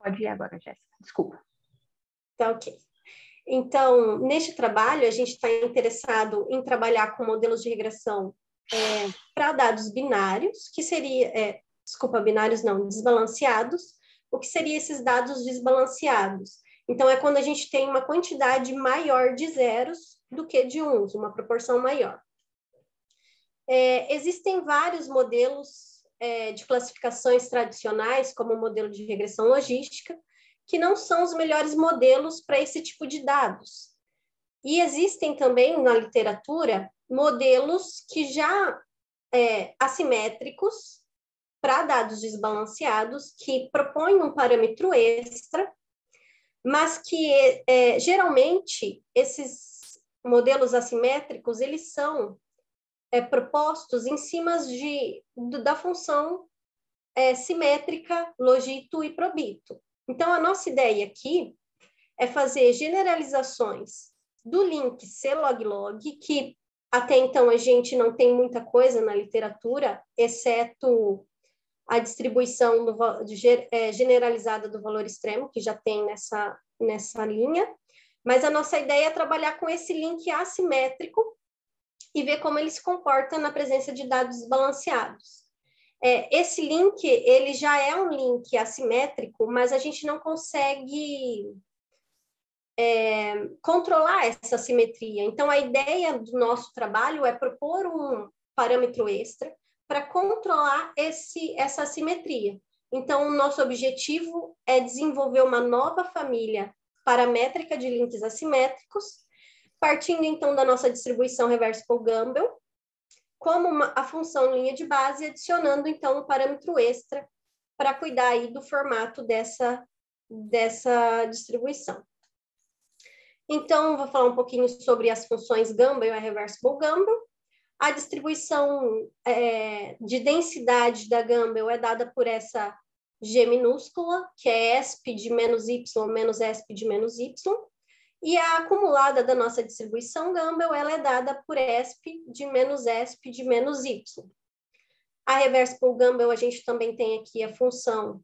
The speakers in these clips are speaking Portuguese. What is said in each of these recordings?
Pode ir agora, Jéssica. Desculpa. Tá, ok. Então, neste trabalho, a gente está interessado em trabalhar com modelos de regressão para dados binários, que seria, binários não, desbalanceados. O que seriam esses dados desbalanceados? Então, é quando a gente tem uma quantidade maior de zeros do que de uns, uma proporção maior. Existem vários modelos de classificações tradicionais, como o modelo de regressão logística, que não são os melhores modelos para esse tipo de dados. E existem também, na literatura, modelos que já assimétricos para dados desbalanceados, que propõem um parâmetro extra, mas que, geralmente, esses modelos assimétricos, eles são propostos em cima da função simétrica logito e probito. Então, a nossa ideia aqui é fazer generalizações do link C-log-log, que até então a gente não tem muita coisa na literatura, exceto a distribuição generalizada do valor extremo, que já tem nessa linha, mas a nossa ideia é trabalhar com esse link assimétrico e ver como ele se comporta na presença de dados desbalanceados. Esse link, ele já é um link assimétrico, mas a gente não consegue controlar essa simetria. Então, a ideia do nosso trabalho é propor um parâmetro extra para controlar essa assimetria. Então, o nosso objetivo é desenvolver uma nova família paramétrica de links assimétricos, partindo, então, da nossa distribuição reversible Gumbel, como a função linha de base, adicionando, então, um parâmetro extra para cuidar aí do formato dessa distribuição. Então, vou falar um pouquinho sobre as funções Gumbel e reversible Gumbel. A distribuição de densidade da Gumbel é dada por essa G minúscula, que é ESP de menos Y menos ESP de menos Y, e a acumulada da nossa distribuição Gumbel, ela é dada por ESP de menos ESP de menos Y. A reversible Gumbel, a gente também tem aqui a função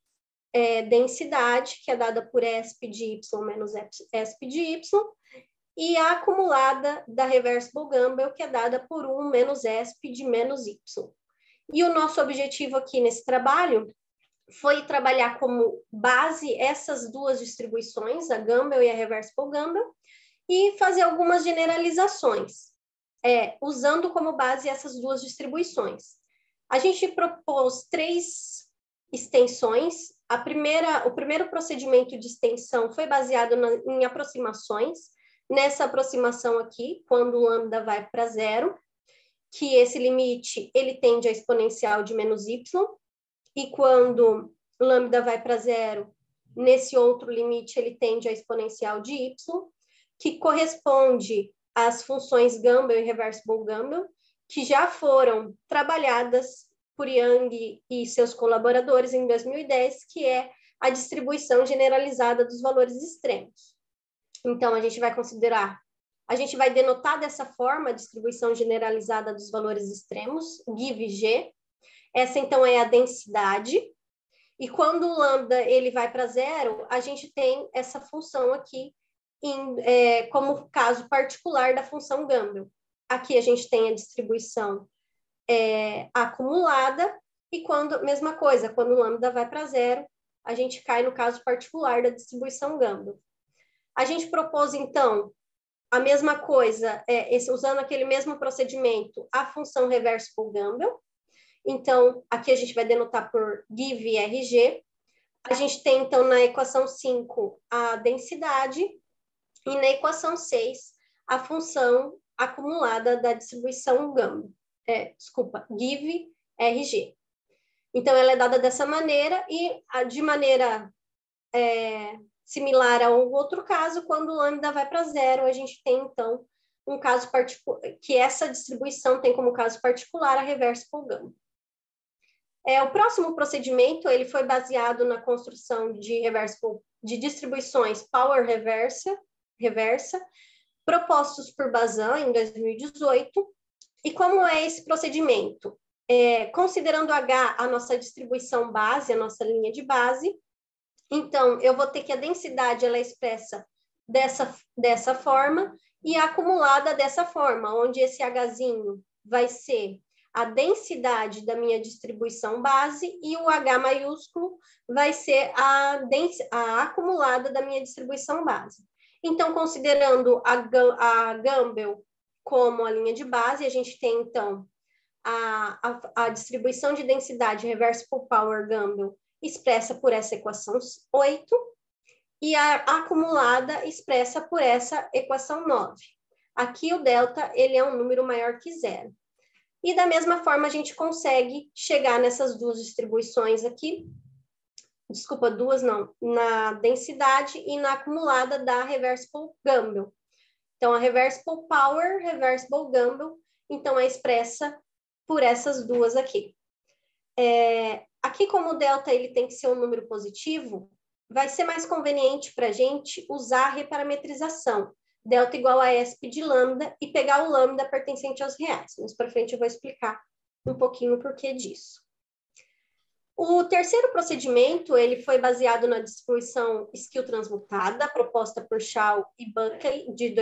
densidade, que é dada por ESP de Y menos ESP de Y, e a acumulada da reversible Gumbel, que é dada por 1 menos ESP de menos Y. E o nosso objetivo aqui nesse trabalho foi trabalhar como base essas duas distribuições, a Gumbel e a reversible Gumbel, e fazer algumas generalizações, usando como base essas duas distribuições. A gente propôs 3 extensões. O primeiro procedimento de extensão foi baseado em aproximações. Nessa aproximação aqui, quando o lambda vai para 0, que esse limite ele tende a exponencial de menos y, e quando lambda vai para 0, nesse outro limite ele tende a exponencial de y, que corresponde às funções Gumbel e reversible Gumbel, que já foram trabalhadas por Yang e seus colaboradores em 2010, que é a distribuição generalizada dos valores extremos. Então, a gente vai denotar dessa forma a distribuição generalizada dos valores extremos, GIV-G. Essa, então, é a densidade. E quando o lambda ele vai para 0, a gente tem essa função aqui como caso particular da função Gumbel. Aqui a gente tem a distribuição acumulada, e mesma coisa, quando o lambda vai para 0, a gente cai no caso particular da distribuição Gumbel. A gente propôs, então, a mesma coisa, usando aquele mesmo procedimento, a função reversible Gumbel. Então, aqui a gente vai denotar por GIV-RG. A gente tem, então, na equação 5, a densidade, e na equação 6, a função acumulada da distribuição Gumbel. GIV-RG. Então, ela é dada dessa maneira, e de maneira similar ao outro caso, quando o lambda vai para 0, a gente tem, então, um caso particular, que essa distribuição tem como caso particular a reversible Gumbel. O próximo procedimento ele foi baseado na construção de distribuições power reversa, propostos por Bazin em 2018. E como é esse procedimento? Considerando H a nossa distribuição base, a nossa linha de base, Então, eu vou ter que a densidade ela é expressa dessa forma e a acumulada dessa forma, onde esse Hzinho vai ser a densidade da minha distribuição base e o H maiúsculo vai ser a acumulada da minha distribuição base. Então, considerando a Gumbel como a linha de base, a gente tem, então, a distribuição de densidade reversible power Gumbel expressa por essa equação 8 e a acumulada expressa por essa equação 9. Aqui o delta ele é um número maior que zero. E da mesma forma a gente consegue chegar nessas duas distribuições aqui, desculpa, duas não, na densidade e na acumulada da reversible Gumbel. Então, a reversible power, reversible Gumbel, então é expressa por essas duas aqui. Aqui, como o delta ele tem que ser um número positivo, vai ser mais conveniente para a gente usar a reparametrização. Delta igual a ESP de lambda e pegar o lambda pertencente aos reais. Mas para frente eu vou explicar um pouquinho o porquê disso. O terceiro procedimento, ele foi baseado na distribuição skill transmutada, proposta por Shaw e Buckley, de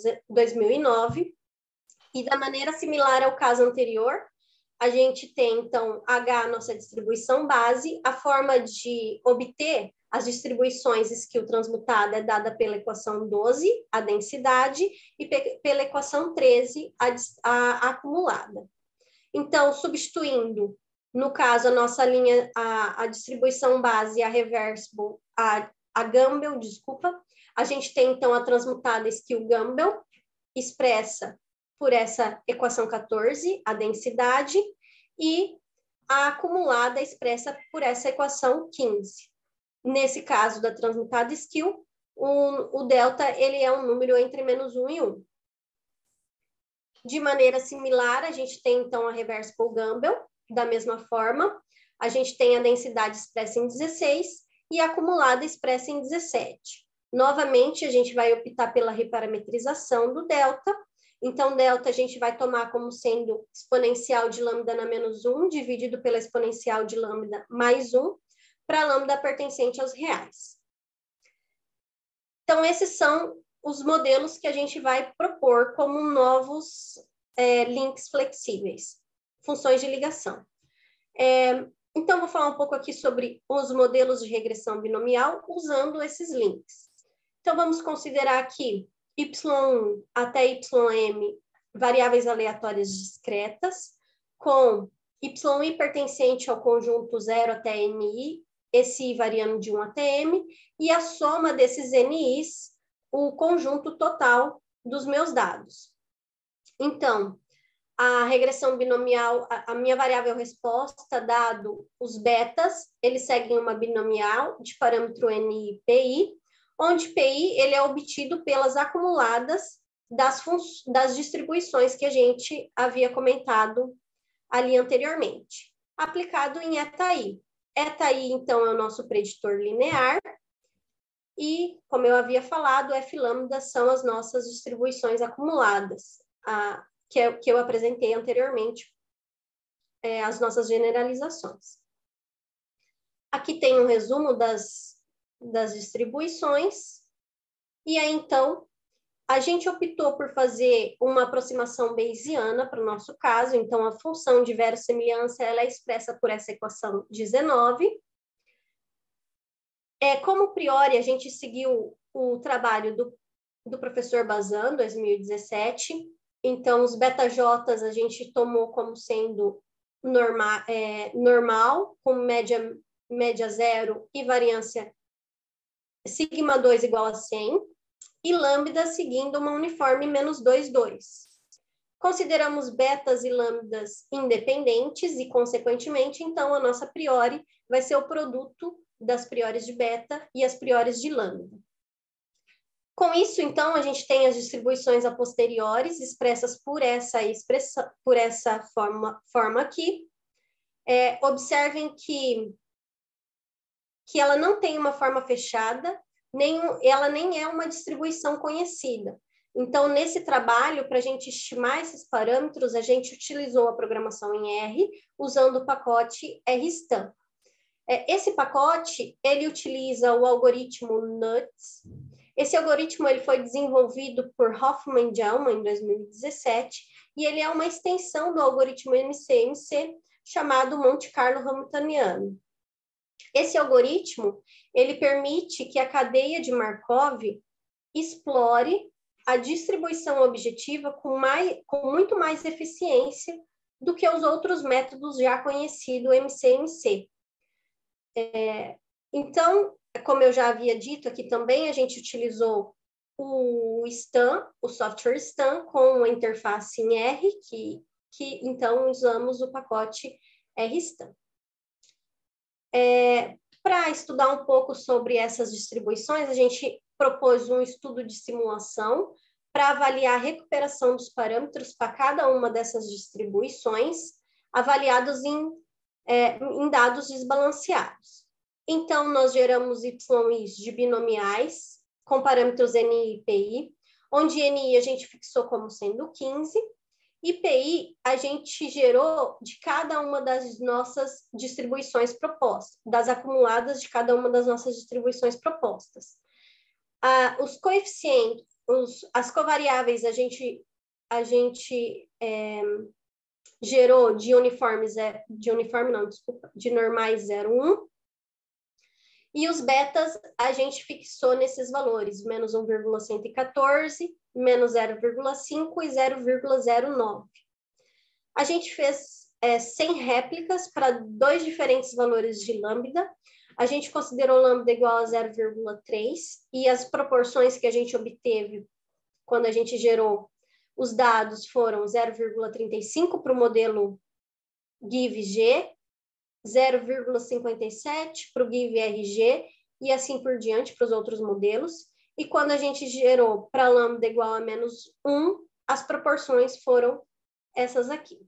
2009. E da maneira similar ao caso anterior, a gente tem, então, H, nossa distribuição base. A forma de obter as distribuições skill transmutada é dada pela equação 12, a densidade, e pela equação 13, a acumulada. Então, substituindo, no caso, a nossa linha, a distribuição base, a reversible, a Gumbel, desculpa, a gente tem, então, a transmutada skill Gumbel, expressa por essa equação 14, a densidade, e a acumulada expressa por essa equação 15. Nesse caso da transmutada skill, o delta ele é um número entre -1 e 1. De maneira similar, a gente tem, então, a reversible Gumbel, da mesma forma. A gente tem a densidade expressa em 16 e a acumulada expressa em 17. Novamente, a gente vai optar pela reparametrização do delta. Então, delta a gente vai tomar como sendo exponencial de lambda na -1, dividido pela exponencial de lambda mais 1, para lambda pertencente aos reais. Então, esses são os modelos que a gente vai propor como novos links flexíveis, funções de ligação. Então, vou falar um pouco aqui sobre os modelos de regressão binomial usando esses links. Então, vamos considerar aqui y1 até ym variáveis aleatórias discretas, com yi pertencente ao conjunto 0 até ni, esse i variando de 1 até m, e a soma desses ni's, o conjunto total dos meus dados. Então, a regressão binomial, a minha variável resposta, dado os betas, eles seguem uma binomial de parâmetro ni e pi, onde pi ele é obtido pelas acumuladas das distribuições que a gente havia comentado ali anteriormente, aplicado em ETA-I. ETA-I, então, é o nosso preditor linear, e, como eu havia falado, F-lambda são as nossas distribuições acumuladas, que eu apresentei anteriormente, as nossas generalizações. Aqui tem um resumo das distribuições, e aí, então, a gente optou por fazer uma aproximação bayesiana para o nosso caso, então a função de verossemelhança ela é expressa por essa equação 19. Como priori, a gente seguiu o trabalho do professor Bazan, 2017, então os beta-J's a gente tomou como sendo normal, com média 0 e variância sigma 2 igual a 100, e lambda seguindo uma uniforme -2, 2. Consideramos betas e lambdas independentes e, consequentemente, então, a nossa priori vai ser o produto das priores de beta e as priores de lambda. Com isso, então, a gente tem as distribuições a posteriores expressas por essa forma aqui. Observem que ela não tem uma forma fechada, ela nem é uma distribuição conhecida. Então, nesse trabalho, para a gente estimar esses parâmetros, a gente utilizou a programação em R, usando o pacote RSTAN. Esse pacote, ele utiliza o algoritmo NUTS. Esse algoritmo ele foi desenvolvido por Hoffman e Jaume em 2017, e ele é uma extensão do algoritmo MCMC, chamado Monte Carlo Hamiltoniano. Esse algoritmo, ele permite que a cadeia de Markov explore a distribuição objetiva com muito mais eficiência do que os outros métodos já conhecidos MCMC. Então, como eu já havia dito aqui também, a gente utilizou o STAN, o software STAN, com a interface em R, que então usamos o pacote RSTAN. Para estudar um pouco sobre essas distribuições, a gente propôs um estudo de simulação para avaliar a recuperação dos parâmetros para cada uma dessas distribuições, avaliados em dados desbalanceados. Então, nós geramos YIs de binomiais com parâmetros NI e PI, onde NI a gente fixou como sendo 15, e PI a gente gerou de cada uma das nossas distribuições propostas, das acumuladas de cada uma das nossas distribuições propostas. Os coeficientes, as covariáveis a gente gerou de normais 0,1, e os betas a gente fixou nesses valores, menos 1,114, menos 0,5 e 0,09. A gente fez 100 réplicas para 2 diferentes valores de lambda. A gente considerou lambda igual a 0,3, e as proporções que a gente obteve quando a gente gerou os dados foram 0,35 para o modelo GIV-G, 0,57 para o GIV-RG e assim por diante para os outros modelos. E quando a gente gerou para lambda igual a menos 1, as proporções foram essas aqui.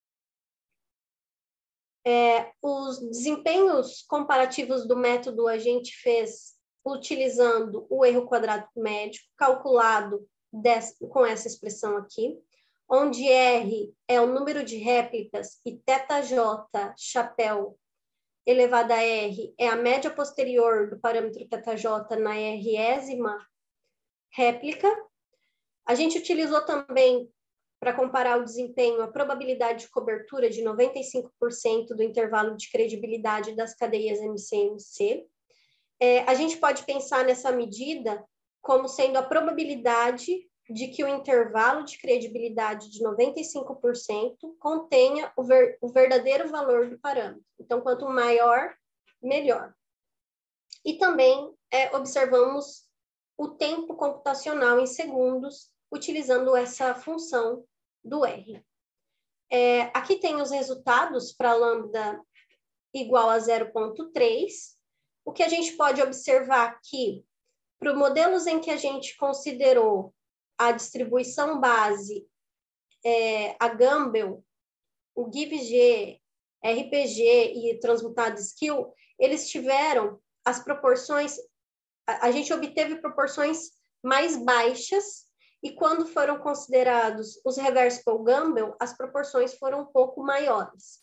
Os desempenhos comparativos do método a gente fez utilizando o erro quadrado médio, calculado com essa expressão aqui, onde R é o número de réplicas e θJ, chapéu, elevado a R, é a média posterior do parâmetro θJ na R-ésima réplica. A gente utilizou também, para comparar o desempenho, a probabilidade de cobertura de 95% do intervalo de credibilidade das cadeias MCMC. A gente pode pensar nessa medida como sendo a probabilidade de que o intervalo de credibilidade de 95% contenha o verdadeiro valor do parâmetro. Então, quanto maior, melhor. E também observamos o tempo computacional em segundos, utilizando essa função do R. Aqui tem os resultados para lambda igual a 0,3. O que a gente pode observar aqui, para os modelos em que a gente considerou a distribuição base, a Gumbel, o GIV-G, RPG e transmutado Skill, eles tiveram as proporções, a gente obteve proporções mais baixas, e quando foram considerados os reversible Gumbel, as proporções foram um pouco maiores.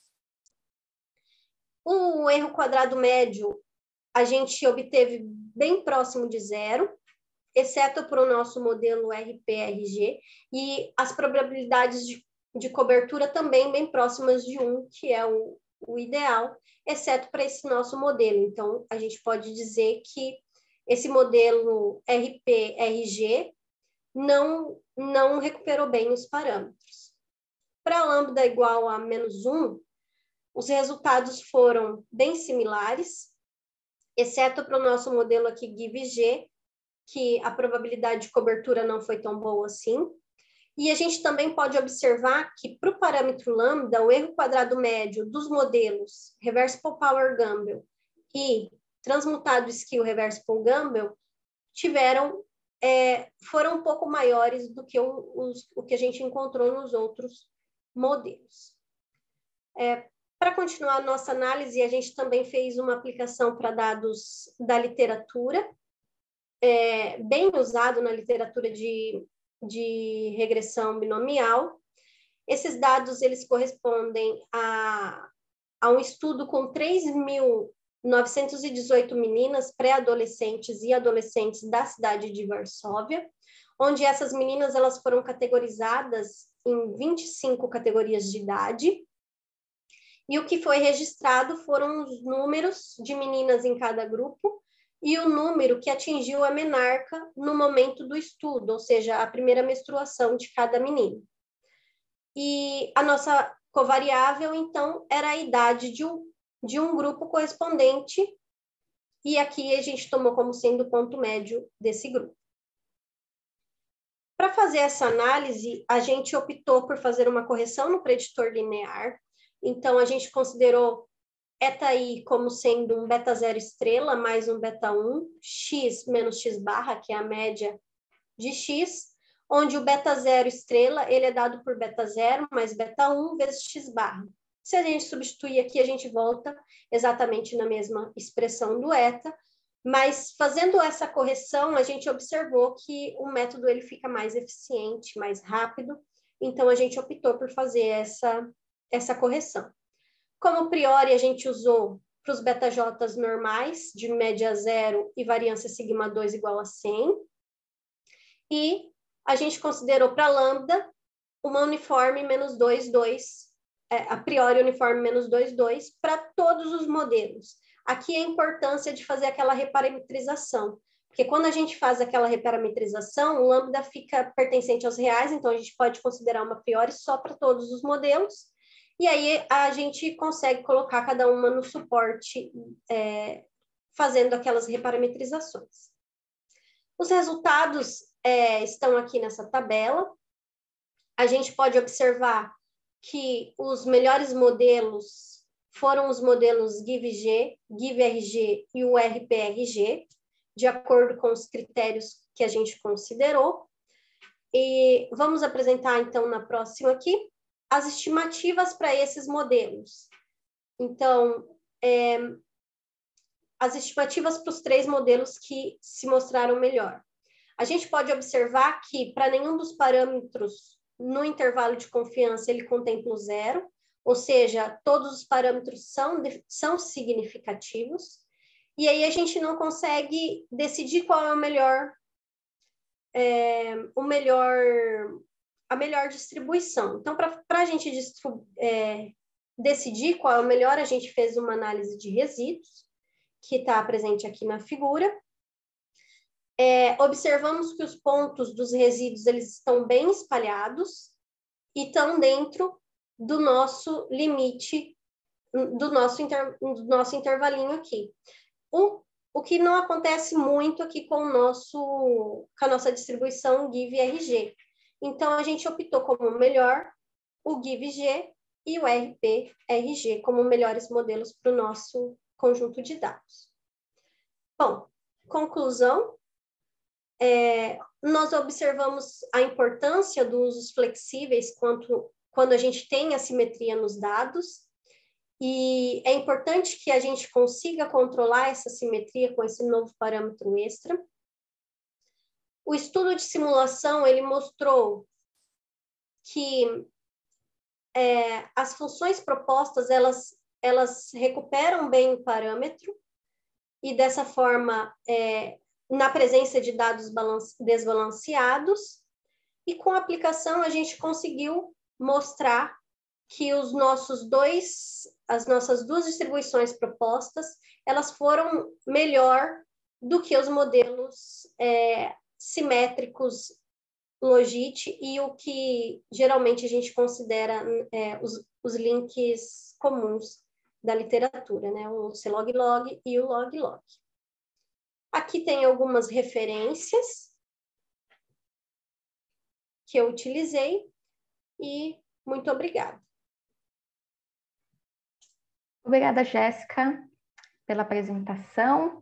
O erro quadrado médio, a gente obteve bem próximo de 0, exceto para o nosso modelo RP-RG, e as probabilidades de cobertura também bem próximas de 1, que é o ideal, exceto para esse nosso modelo. Então, a gente pode dizer que esse modelo RP-RG não recuperou bem os parâmetros. Para lambda igual a menos 1, os resultados foram bem similares, exceto para o nosso modelo aqui GIV-G, que a probabilidade de cobertura não foi tão boa assim. E a gente também pode observar que para o parâmetro lambda, o erro quadrado médio dos modelos Reversible Power Gumbel e Transmutado Skill Reversible Gumbel foram um pouco maiores do que o que a gente encontrou nos outros modelos. Para continuar a nossa análise, a gente também fez uma aplicação para dados da literatura, bem usado na literatura de regressão binomial. Esses dados eles correspondem a um estudo com 3.000 918 meninas pré-adolescentes e adolescentes da cidade de Varsóvia, onde essas meninas elas foram categorizadas em 25 categorias de idade, e o que foi registrado foram os números de meninas em cada grupo e o número que atingiu a menarca no momento do estudo, ou seja, a primeira menstruação de cada menino. E a nossa covariável, então, era a idade de um grupo correspondente, e aqui a gente tomou como sendo o ponto médio desse grupo. Para fazer essa análise, a gente optou por fazer uma correção no preditor linear. Então, a gente considerou ETA-I como sendo um beta 0 estrela mais um beta 1, x menos x barra, que é a média de x, onde o beta 0 estrela ele é dado por beta 0 mais beta 1 vezes x barra. Se a gente substituir aqui, a gente volta exatamente na mesma expressão do ETA, mas fazendo essa correção, a gente observou que o método ele fica mais eficiente, mais rápido, então a gente optou por fazer essa correção. Como priori a gente usou para os beta-Js normais, de média 0 e variância sigma 2 igual a 100, e a gente considerou para lambda uma uniforme menos 2, 2, a priori uniforme menos 2, 2, para todos os modelos. Aqui a importância de fazer aquela reparametrização, porque quando a gente faz aquela reparametrização, o lambda fica pertencente aos reais, então a gente pode considerar uma priori só para todos os modelos, e aí a gente consegue colocar cada uma no suporte, fazendo aquelas reparametrizações. Os resultados estão aqui nessa tabela. A gente pode observar que os melhores modelos foram os modelos GIVG, GIVRG e o RPRG, de acordo com os critérios que a gente considerou. E vamos apresentar, então, na próxima aqui, as estimativas para esses modelos. Então, as estimativas para os 3 modelos que se mostraram melhor. A gente pode observar que, para nenhum dos parâmetros no intervalo de confiança, ele contempla o 0, ou seja, todos os parâmetros são significativos, e aí a gente não consegue decidir qual é a melhor distribuição. Então, para a gente decidir qual é o melhor, a gente fez uma análise de resíduos, que está presente aqui na figura. Observamos que os pontos dos resíduos eles estão bem espalhados e estão dentro do nosso limite, do nosso intervalinho aqui. O que não acontece muito aqui com a nossa distribuição GIV-RG. Então, a gente optou como melhor o GIV-G e o RP-RG como melhores modelos para o nosso conjunto de dados. Bom, conclusão, nós observamos a importância dos usos flexíveis quando a gente tem assimetria nos dados, e é importante que a gente consiga controlar essa simetria com esse novo parâmetro extra. O estudo de simulação, ele mostrou que as funções propostas, elas recuperam bem o parâmetro, e dessa forma, na presença de dados desbalanceados, e com a aplicação a gente conseguiu mostrar que as nossas 2 distribuições propostas, elas foram melhor do que os modelos simétricos Logit e o que geralmente a gente considera os links comuns da literatura, né? O C-log-log e o log-log. Aqui tem algumas referências que eu utilizei e muito obrigada. Obrigada, Jéssica, pela apresentação.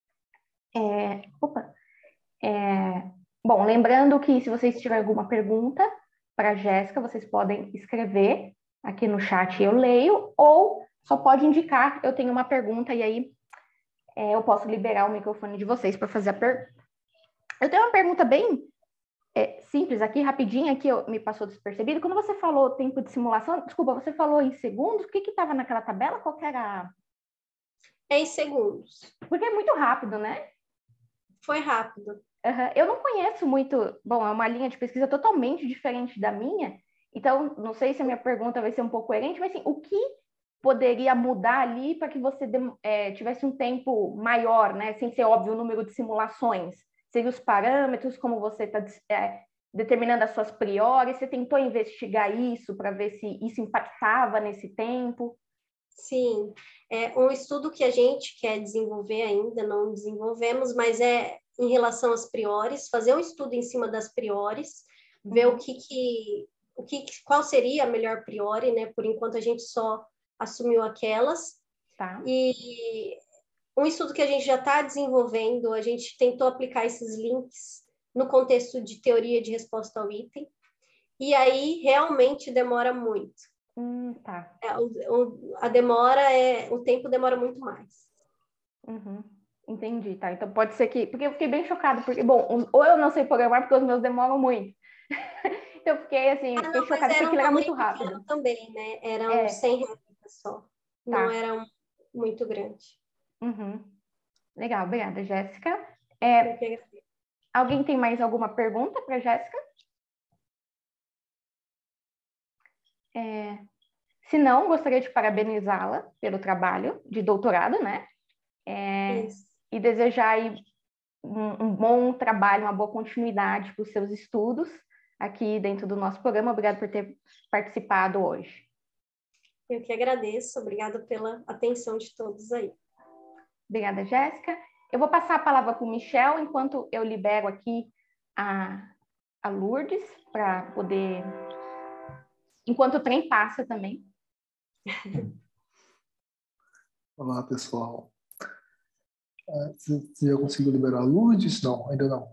Bom, lembrando que se vocês tiverem alguma pergunta para a Jéssica, vocês podem escrever aqui no chat e eu leio, ou só pode indicar, eu tenho uma pergunta e aí eu posso liberar o microfone de vocês para fazer a pergunta. Eu tenho uma pergunta bem simples aqui, rapidinha, que me passou despercebido. Quando você falou tempo de simulação, desculpa, você falou em segundos, o que estava naquela tabela? Qual que era? É em segundos. Porque é muito rápido, né? Foi rápido. Uhum. Eu não conheço muito. Bom, é uma linha de pesquisa totalmente diferente da minha, então não sei se a minha pergunta vai ser um pouco coerente, mas assim, o que poderia mudar ali para que você tivesse um tempo maior, né? Sem ser óbvio o número de simulações? Seria os parâmetros, como você está determinando as suas priores? Você tentou investigar isso para ver se isso impactava nesse tempo? Sim, é um estudo que a gente quer desenvolver ainda, não desenvolvemos, mas é em relação às priores, fazer um estudo em cima das priores, ver Uhum. qual seria a melhor priori, né? Por enquanto a gente só assumiu aquelas. Tá. E um estudo que a gente já está desenvolvendo, a gente tentou aplicar esses links no contexto de teoria de resposta ao item, e aí realmente demora muito. Tá. O tempo demora muito mais. Uhum. Entendi, tá. Então pode ser que. Porque eu fiquei bem chocada, porque, bom, ou eu não sei programar, porque os meus demoram muito. Então eu fiquei assim, Ah, fiquei não, mas chocada porque era um aquilo era muito tamanho rápido. pequeno também, né? Eram É, 100 réplikas só. Não tá. era muito grande. Uhum. Legal, obrigada, Jéssica. Eu É, que agradeço. alguém tem mais alguma pergunta para Jéssica? É, se não, gostaria de parabenizá-la pelo trabalho de doutorado, né? Isso. E desejar aí um bom trabalho, uma boa continuidade para os seus estudos aqui dentro do nosso programa. Obrigada por ter participado hoje. Eu que agradeço. Obrigada pela atenção de todos aí. Obrigada, Jéssica. Eu vou passar a palavra para o Michel, enquanto eu libero aqui a Lourdes, para poder. Enquanto o trem passa também. Olá, pessoal. Você já conseguiu liberar a Lourdes? Não, ainda não.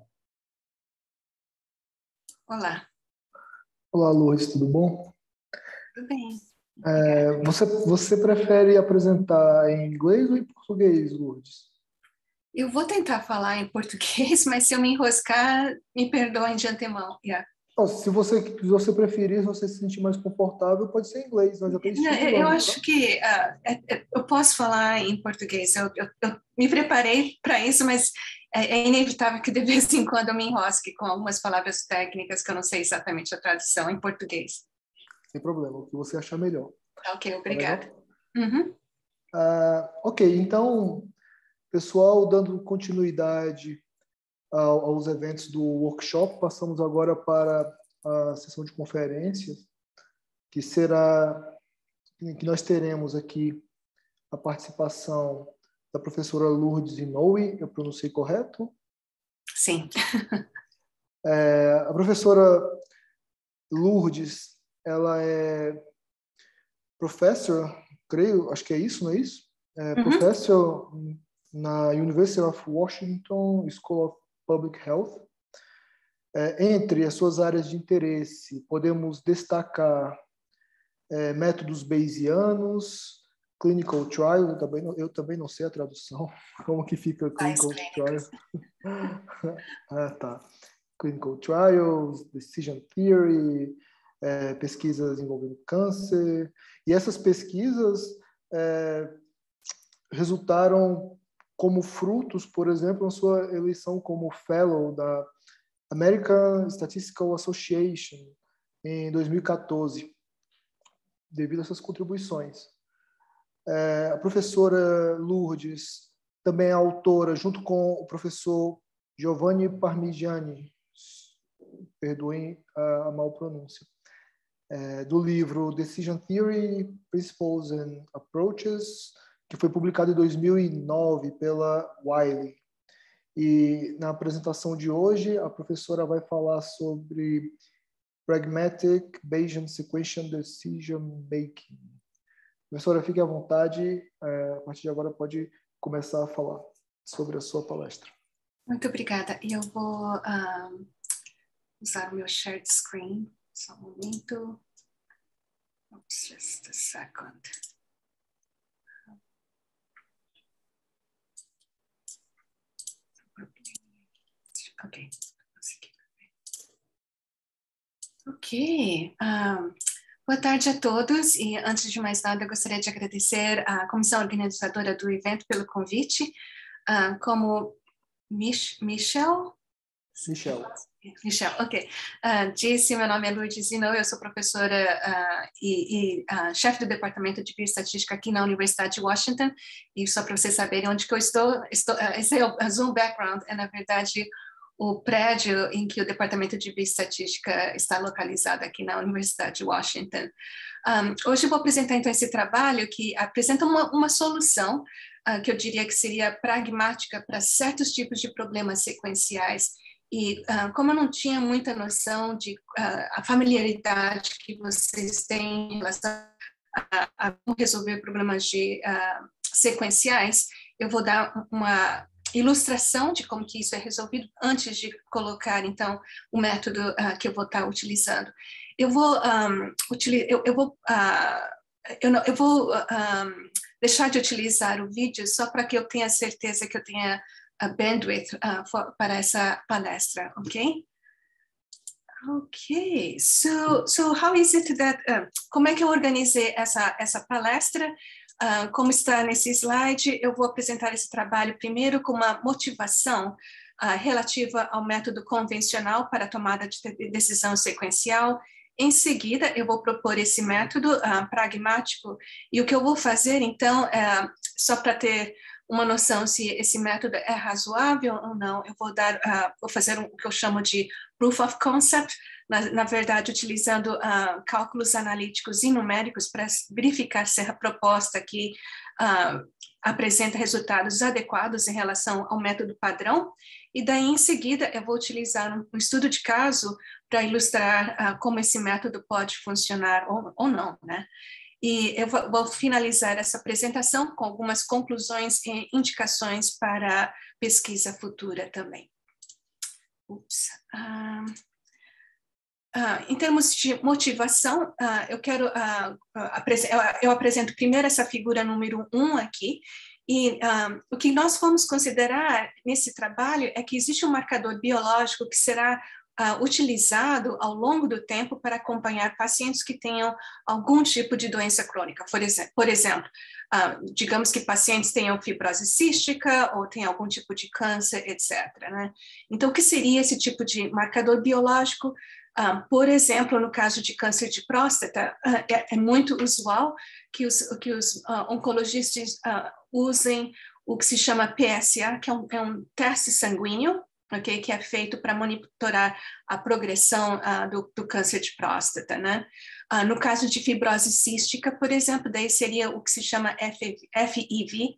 Olá, Olá, Lourdes, tudo bom? tudo bem? Obrigada. Você prefere apresentar em inglês ou em português, Lourdes? Eu vou tentar falar em português, mas se eu me enroscar, me perdoem de antemão. Yeah. Se você preferir, se você se sentir mais confortável, pode ser em inglês, nós até Eu estimulamos, tá? acho que eu posso falar em português. Eu me preparei para isso, mas é inevitável que de vez em quando eu me enrosque com algumas palavras técnicas que eu não sei exatamente a tradução em português. Sem problema, o que você achar melhor. Ok, Tá legal? obrigada. Uhum. Ok, então, pessoal, dando continuidade aos eventos do workshop, passamos agora para a sessão de conferências, que nós teremos aqui a participação da professora Lourdes Inoue, eu pronunciei correto? Sim. A professora Lourdes, ela é professor, creio, acho que é isso, não é isso? Professor na University of Washington School of Public Health. Entre as suas áreas de interesse, podemos destacar métodos bayesianos, clinical trials, eu também não sei a tradução, como que fica clinical trials? Tá. Clinical trials, decision theory, pesquisas envolvendo câncer, e essas pesquisas resultaram como frutos, por exemplo, na sua eleição como fellow da American Statistical Association em 2014, devido a essas contribuições. A professora Lourdes também é autora, junto com o professor Giovanni Parmigiani, perdoem a mal pronúncia, do livro Decision Theory, Principles and Approaches, que foi publicado em 2009 pela Wiley. E na apresentação de hoje, a professora vai falar sobre Pragmatic Bayesian Sequential Decision Making. Professora, fique à vontade. A partir de agora pode começar a falar sobre a sua palestra. Muito obrigada. Eu vou usar o meu shared screen. Só um momento. Oops, just a second. Ok. Ok. Boa tarde a todos e, antes de mais nada, eu gostaria de agradecer à comissão organizadora do evento pelo convite. Como Michel, ok. Disse, meu nome é Lourdes Zino, eu sou professora e chefe do departamento de bioestatística aqui na Universidade de Washington, e só para vocês saberem onde que eu estou esse é o Zoom background, é na verdade o prédio em que o departamento de bioestatística está localizado aqui na Universidade de Washington. Hoje eu vou apresentar então esse trabalho que apresenta uma solução que eu diria que seria pragmática para certos tipos de problemas sequenciais. E como eu não tinha muita noção de a familiaridade que vocês têm em relação a como resolver problemas sequenciais, eu vou dar uma ilustração de como que isso é resolvido antes de colocar, então, o método que eu vou estar utilizando. Eu vou deixar de utilizar o vídeo só para que eu tenha certeza que eu tenha a bandwidth para essa palestra, ok? Ok, so how is it that, como é que eu organizei essa palestra? Como está nesse slide, eu vou apresentar esse trabalho primeiro com uma motivação relativa ao método convencional para a tomada de decisão sequencial. Em seguida, eu vou propor esse método pragmático, e o que eu vou fazer, então, só para ter uma noção se esse método é razoável ou não, eu vou fazer o que eu chamo de proof of concept, na verdade, utilizando cálculos analíticos e numéricos para verificar se a proposta aqui apresenta resultados adequados em relação ao método padrão, e daí, em seguida, eu vou utilizar um estudo de caso para ilustrar como esse método pode funcionar ou não, né? E eu vou finalizar essa apresentação com algumas conclusões e indicações para pesquisa futura também. Em termos de motivação, eu apresento primeiro essa figura número 1 aqui, e o que nós vamos considerar nesse trabalho é que existe um marcador biológico que será utilizado ao longo do tempo para acompanhar pacientes que tenham algum tipo de doença crônica. Por exemplo, digamos que pacientes tenham fibrose cística ou tenham algum tipo de câncer, etc., né? Então, o que seria esse tipo de marcador biológico? Por exemplo, no caso de câncer de próstata, é muito usual que os oncologistas usem o que se chama PSA, que é um teste sanguíneo, okay, que é feito para monitorar a progressão do câncer de próstata, né? No caso de fibrose cística, por exemplo, daí seria o que se chama FEV,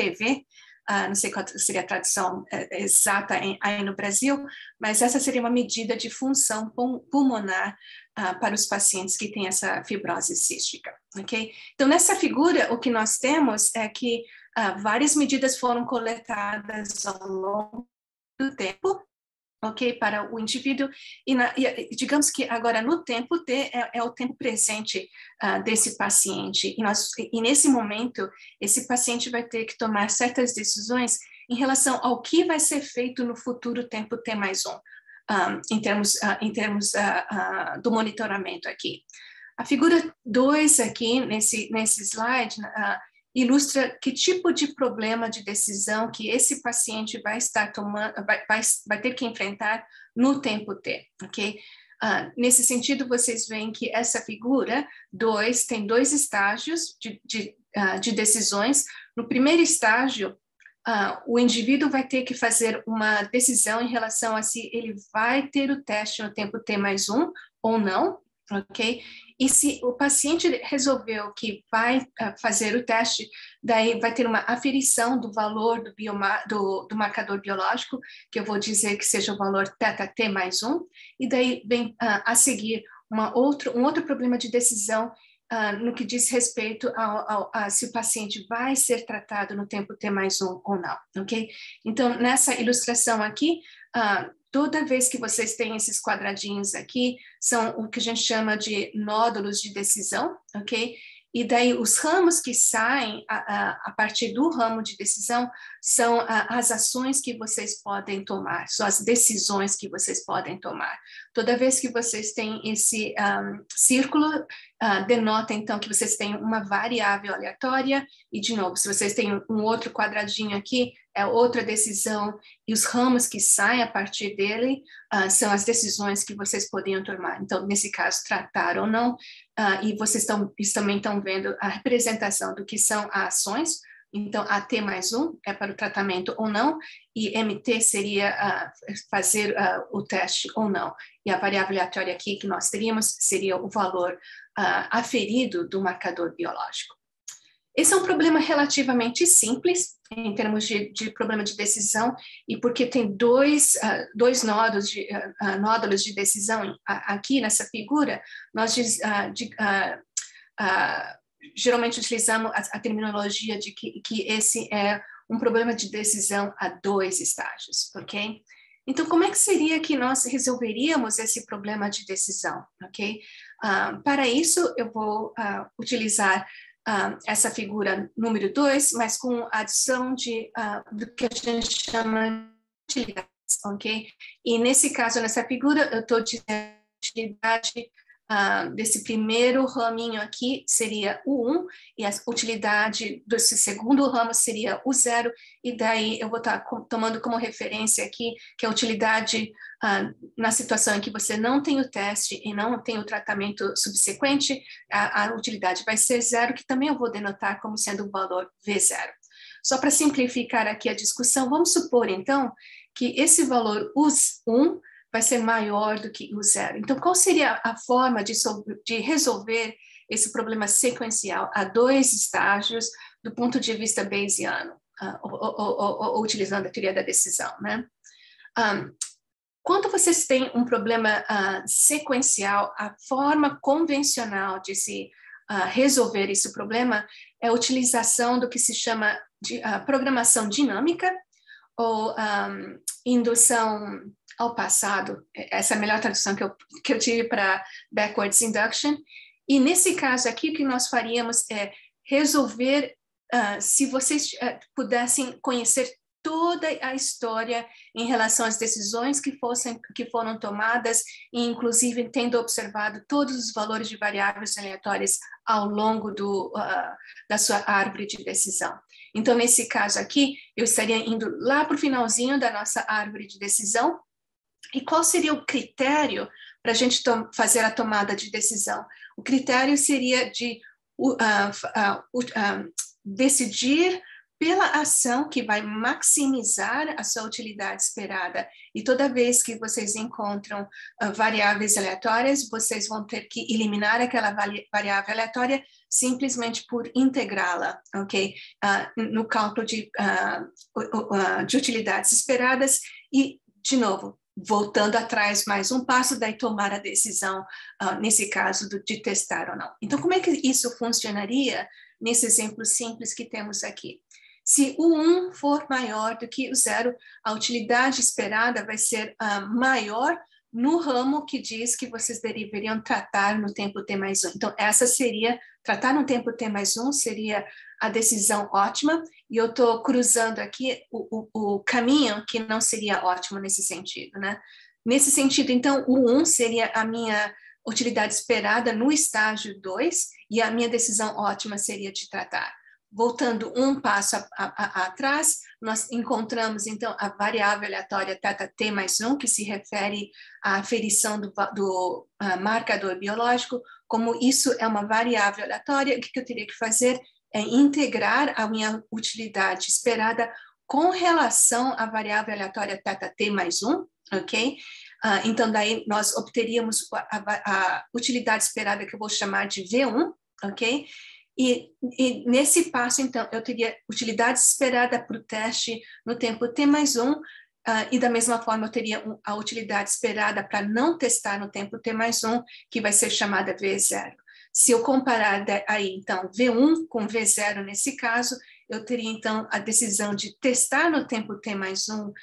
não sei qual seria a tradução exata aí no Brasil, mas essa seria uma medida de função pulmonar para os pacientes que têm essa fibrose cística, ok? Então, nessa figura, o que nós temos é que várias medidas foram coletadas ao longo do tempo, ok, para o indivíduo, e digamos que agora no tempo T é o tempo presente desse paciente, e nesse momento esse paciente vai ter que tomar certas decisões em relação ao que vai ser feito no futuro tempo T mais 1, em termos do monitoramento aqui. A figura 2 aqui, nesse slide, ilustra que tipo de problema de decisão que esse paciente vai estar tomando, vai ter que enfrentar no tempo T, ok? Nesse sentido, vocês veem que essa figura 2 tem 2 estágios de decisões. No primeiro estágio, o indivíduo vai ter que fazer uma decisão em relação a se ele vai ter o teste no tempo T mais 1 ou não, ok? E se o paciente resolveu que vai fazer o teste, daí vai ter uma aferição do valor do marcador biológico, que eu vou dizer que seja o valor θT mais 1, e daí vem a seguir um outro problema de decisão no que diz respeito a se o paciente vai ser tratado no tempo T mais 1 ou não, ok? Então, nessa ilustração aqui, toda vez que vocês têm esses quadradinhos aqui, são o que a gente chama de nódulos de decisão, ok? E daí os ramos que saem a partir do ramo de decisão são as ações que vocês podem tomar, são as decisões que vocês podem tomar. Toda vez que vocês têm esse círculo, denota então que vocês têm uma variável aleatória, e de novo, se vocês têm um outro quadradinho aqui, é outra decisão, e os ramos que saem a partir dele são as decisões que vocês poderiam tomar. Então, nesse caso, tratar ou não, e vocês também estão vendo a representação do que são as ações. Então, AT mais 1 é para o tratamento ou não, e MT seria fazer o teste ou não. E a variável aleatória aqui que nós teríamos seria o valor aferido do marcador biológico. Esse é um problema relativamente simples, em termos de problema de decisão, e porque tem dois nódulos de decisão aqui nessa figura, nós geralmente utilizamos a terminologia de que esse é um problema de decisão a 2 estágios, ok? Então, como é que seria que nós resolveríamos esse problema de decisão, ok? Para isso, eu vou utilizar essa figura número 2, mas com a adição do que a gente chama de utilidades, ok? E nesse caso, nessa figura, eu estou dizendo a utilidade desse primeiro raminho aqui seria o 1, e a utilidade desse segundo ramo seria o 0, e daí eu vou estar tomando como referência aqui que a utilidade na situação em que você não tem o teste e não tem o tratamento subsequente, a utilidade vai ser 0, que também eu vou denotar como sendo o valor V0. Só para simplificar aqui a discussão, vamos supor então que esse valor US1 vai ser maior do que o 0. Então, qual seria a forma de resolver esse problema sequencial a 2 estágios do ponto de vista bayesiano, ou utilizando a teoria da decisão, né? Quando vocês têm um problema sequencial, a forma convencional de se resolver esse problema é a utilização do que se chama de programação dinâmica, ou indução ao passado. Essa é a melhor tradução que eu tive para backwards induction. E nesse caso aqui, o que nós faríamos é resolver, se vocês pudessem conhecer toda a história em relação às decisões que foram tomadas, e inclusive tendo observado todos os valores de variáveis aleatórias ao longo da sua árvore de decisão. Então, nesse caso aqui, eu estaria indo lá para o finalzinho da nossa árvore de decisão. E qual seria o critério para a gente fazer a tomada de decisão? O critério seria de decidir pela ação que vai maximizar a sua utilidade esperada. E toda vez que vocês encontram variáveis aleatórias, vocês vão ter que eliminar aquela variável aleatória simplesmente por integrá-la, ok? No cálculo de utilidades esperadas. E, de novo, voltando atrás mais um passo, daí tomar a decisão, nesse caso, de testar ou não. Então, como é que isso funcionaria nesse exemplo simples que temos aqui? Se o 1 for maior do que o 0, a utilidade esperada vai ser maior no ramo que diz que vocês deveriam tratar no tempo t mais 1. Então, tratar no tempo t mais 1 seria a decisão ótima, e eu estou cruzando aqui o caminho que não seria ótimo nesse sentido, né? Nesse sentido, então, o 1 seria a minha utilidade esperada no estágio 2, e a minha decisão ótima seria de tratar. Voltando um passo atrás, nós encontramos, então, a variável aleatória θt mais 1, que se refere à aferição do marcador biológico. Como isso é uma variável aleatória, o que eu teria que fazer é integrar a minha utilidade esperada com relação à variável aleatória θt mais 1, ok? Então, daí nós obteríamos a utilidade esperada que eu vou chamar de V1, ok? E nesse passo, então, eu teria utilidade esperada para o teste no tempo t mais 1, e da mesma forma eu teria a utilidade esperada para não testar no tempo t mais 1, que vai ser chamada V0. Se eu comparar aí, então, V1 com V0 nesse caso, eu teria, então, a decisão de testar no tempo t mais 1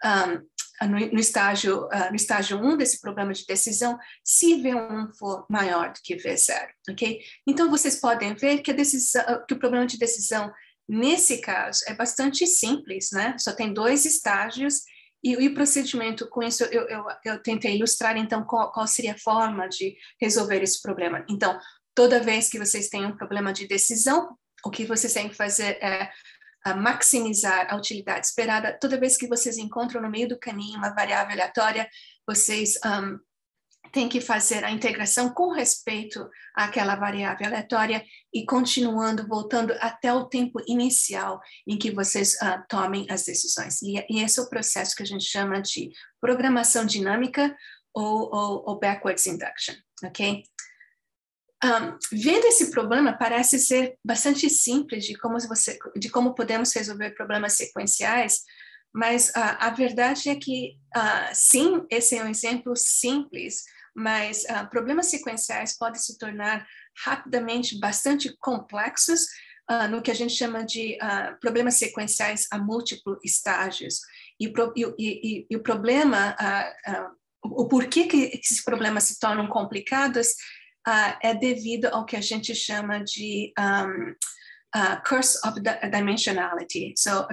no estágio 1 desse problema de decisão, se V1 for maior do que V0, ok? Então, vocês podem ver que o problema de decisão, nesse caso, é bastante simples, né? Só tem 2 estágios, E o procedimento, com isso, eu tentei ilustrar, então, qual seria a forma de resolver esse problema. Então, toda vez que vocês têm um problema de decisão, o que vocês têm que fazer é maximizar a utilidade esperada. Toda vez que vocês encontram no meio do caminho uma variável aleatória, vocês têm que fazer a integração com respeito àquela variável aleatória e continuando, voltando até o tempo inicial em que vocês tomem as decisões. E esse é o processo que a gente chama de programação dinâmica ou backwards induction, ok? Vendo esse problema, parece ser bastante simples de como podemos resolver problemas sequenciais, mas a verdade é que, sim, esse é um exemplo simples, mas problemas sequenciais podem se tornar rapidamente bastante complexos no que a gente chama de problemas sequenciais a múltiplos estágios. E o problema, o porquê que esses problemas se tornam complicados é devido ao que a gente chama de curse of dimensionality.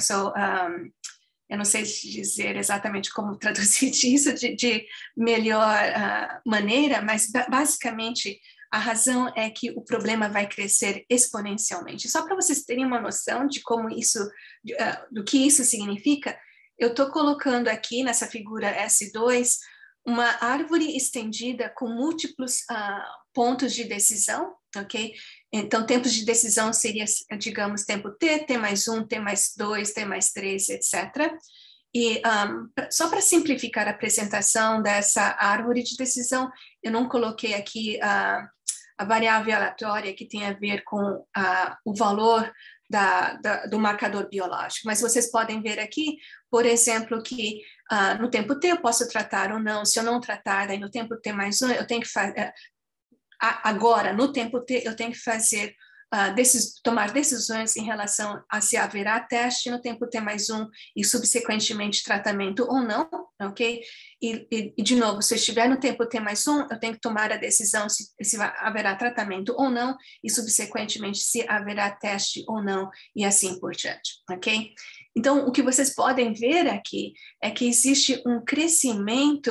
Eu não sei dizer exatamente como traduzir isso de melhor maneira, mas basicamente a razão é que o problema vai crescer exponencialmente. Só para vocês terem uma noção de como isso, do que isso significa, eu estou colocando aqui nessa figura S2 uma árvore estendida com múltiplos pontos de decisão, ok? Então, tempos de decisão seria, digamos, tempo T, T mais 1, T mais 2, T mais 3, etc. E só para simplificar a apresentação dessa árvore de decisão, eu não coloquei aqui a variável aleatória que tem a ver com o valor do marcador biológico. Mas vocês podem ver aqui, por exemplo, que no tempo T eu posso tratar ou não. Se eu não tratar, daí no tempo T mais 1, eu tenho que fazer... Agora, no tempo T, eu tenho que fazer, tomar decisões em relação a se haverá teste no tempo T mais 1 e, subsequentemente, tratamento ou não, ok? E de novo, se eu estiver no tempo T mais 1, eu tenho que tomar a decisão se haverá tratamento ou não e, subsequentemente, se haverá teste ou não e assim por diante, ok? Então, o que vocês podem ver aqui é que existe um crescimento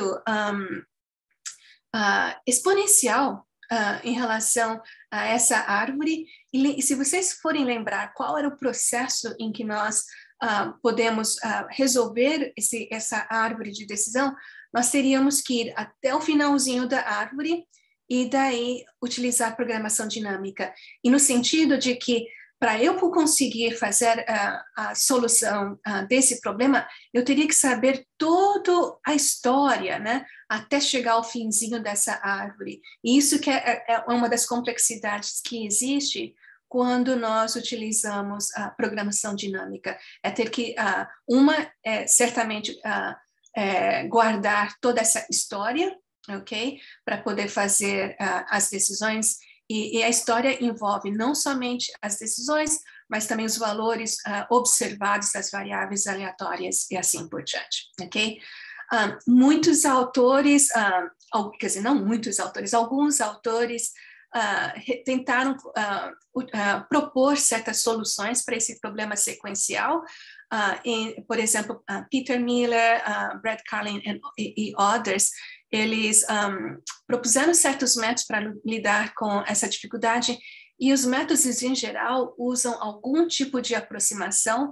exponencial em relação a essa árvore, e se vocês forem lembrar qual era o processo em que nós podemos resolver essa árvore de decisão, nós teríamos que ir até o finalzinho da árvore e daí utilizar programação dinâmica, e no sentido de que para eu conseguir fazer a solução desse problema, eu teria que saber toda a história, né, até chegar ao finzinho dessa árvore. E isso que é uma das complexidades que existe quando nós utilizamos a programação dinâmica. É ter que, certamente, guardar toda essa história, ok? Para poder fazer as decisões. E a história envolve não somente as decisões, mas também os valores observados das variáveis aleatórias e assim por diante, ok? Muitos autores, quer dizer, não muitos autores, alguns autores tentaram propor certas soluções para esse problema sequencial. Por exemplo, Peter Miller, Brad Carlin e others, eles propuseram certos métodos para lidar com essa dificuldade, e os métodos, em geral, usam algum tipo de aproximação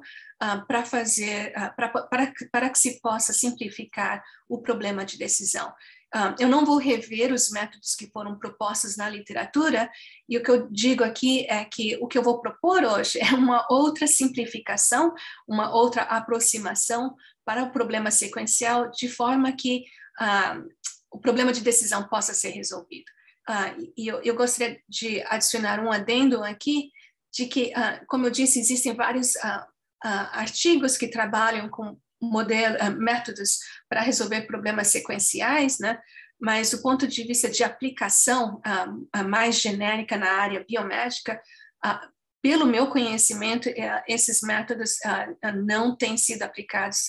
para que se possa simplificar o problema de decisão. Eu não vou rever os métodos que foram propostos na literatura, e o que eu digo aqui é que o que eu vou propor hoje é uma outra simplificação, uma outra aproximação para o problema sequencial, de forma que o problema de decisão possa ser resolvido. E eu gostaria de adicionar um adendo aqui, de que, como eu disse, existem vários artigos que trabalham com métodos para resolver problemas sequenciais, né? Mas do ponto de vista de aplicação mais genérica na área biomédica, pelo meu conhecimento, esses métodos não têm sido aplicados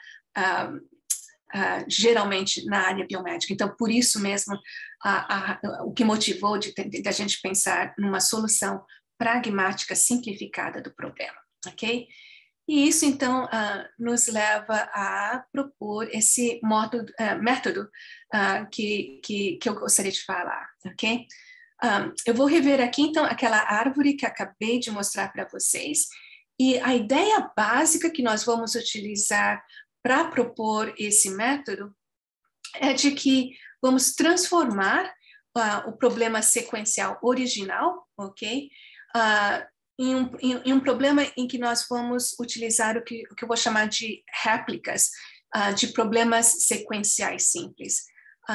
geralmente na área biomédica. Então, por isso mesmo, o que motivou da gente pensar numa solução pragmática simplificada do problema, ok? E isso, então, nos leva a propor esse método que eu gostaria de falar, ok? Eu vou rever aqui, então, aquela árvore que acabei de mostrar para vocês, e a ideia básica que nós vamos utilizar para propor esse método é de que vamos transformar o problema sequencial original, ok? Em um problema em que nós vamos utilizar o que eu vou chamar de réplicas de problemas sequenciais simples.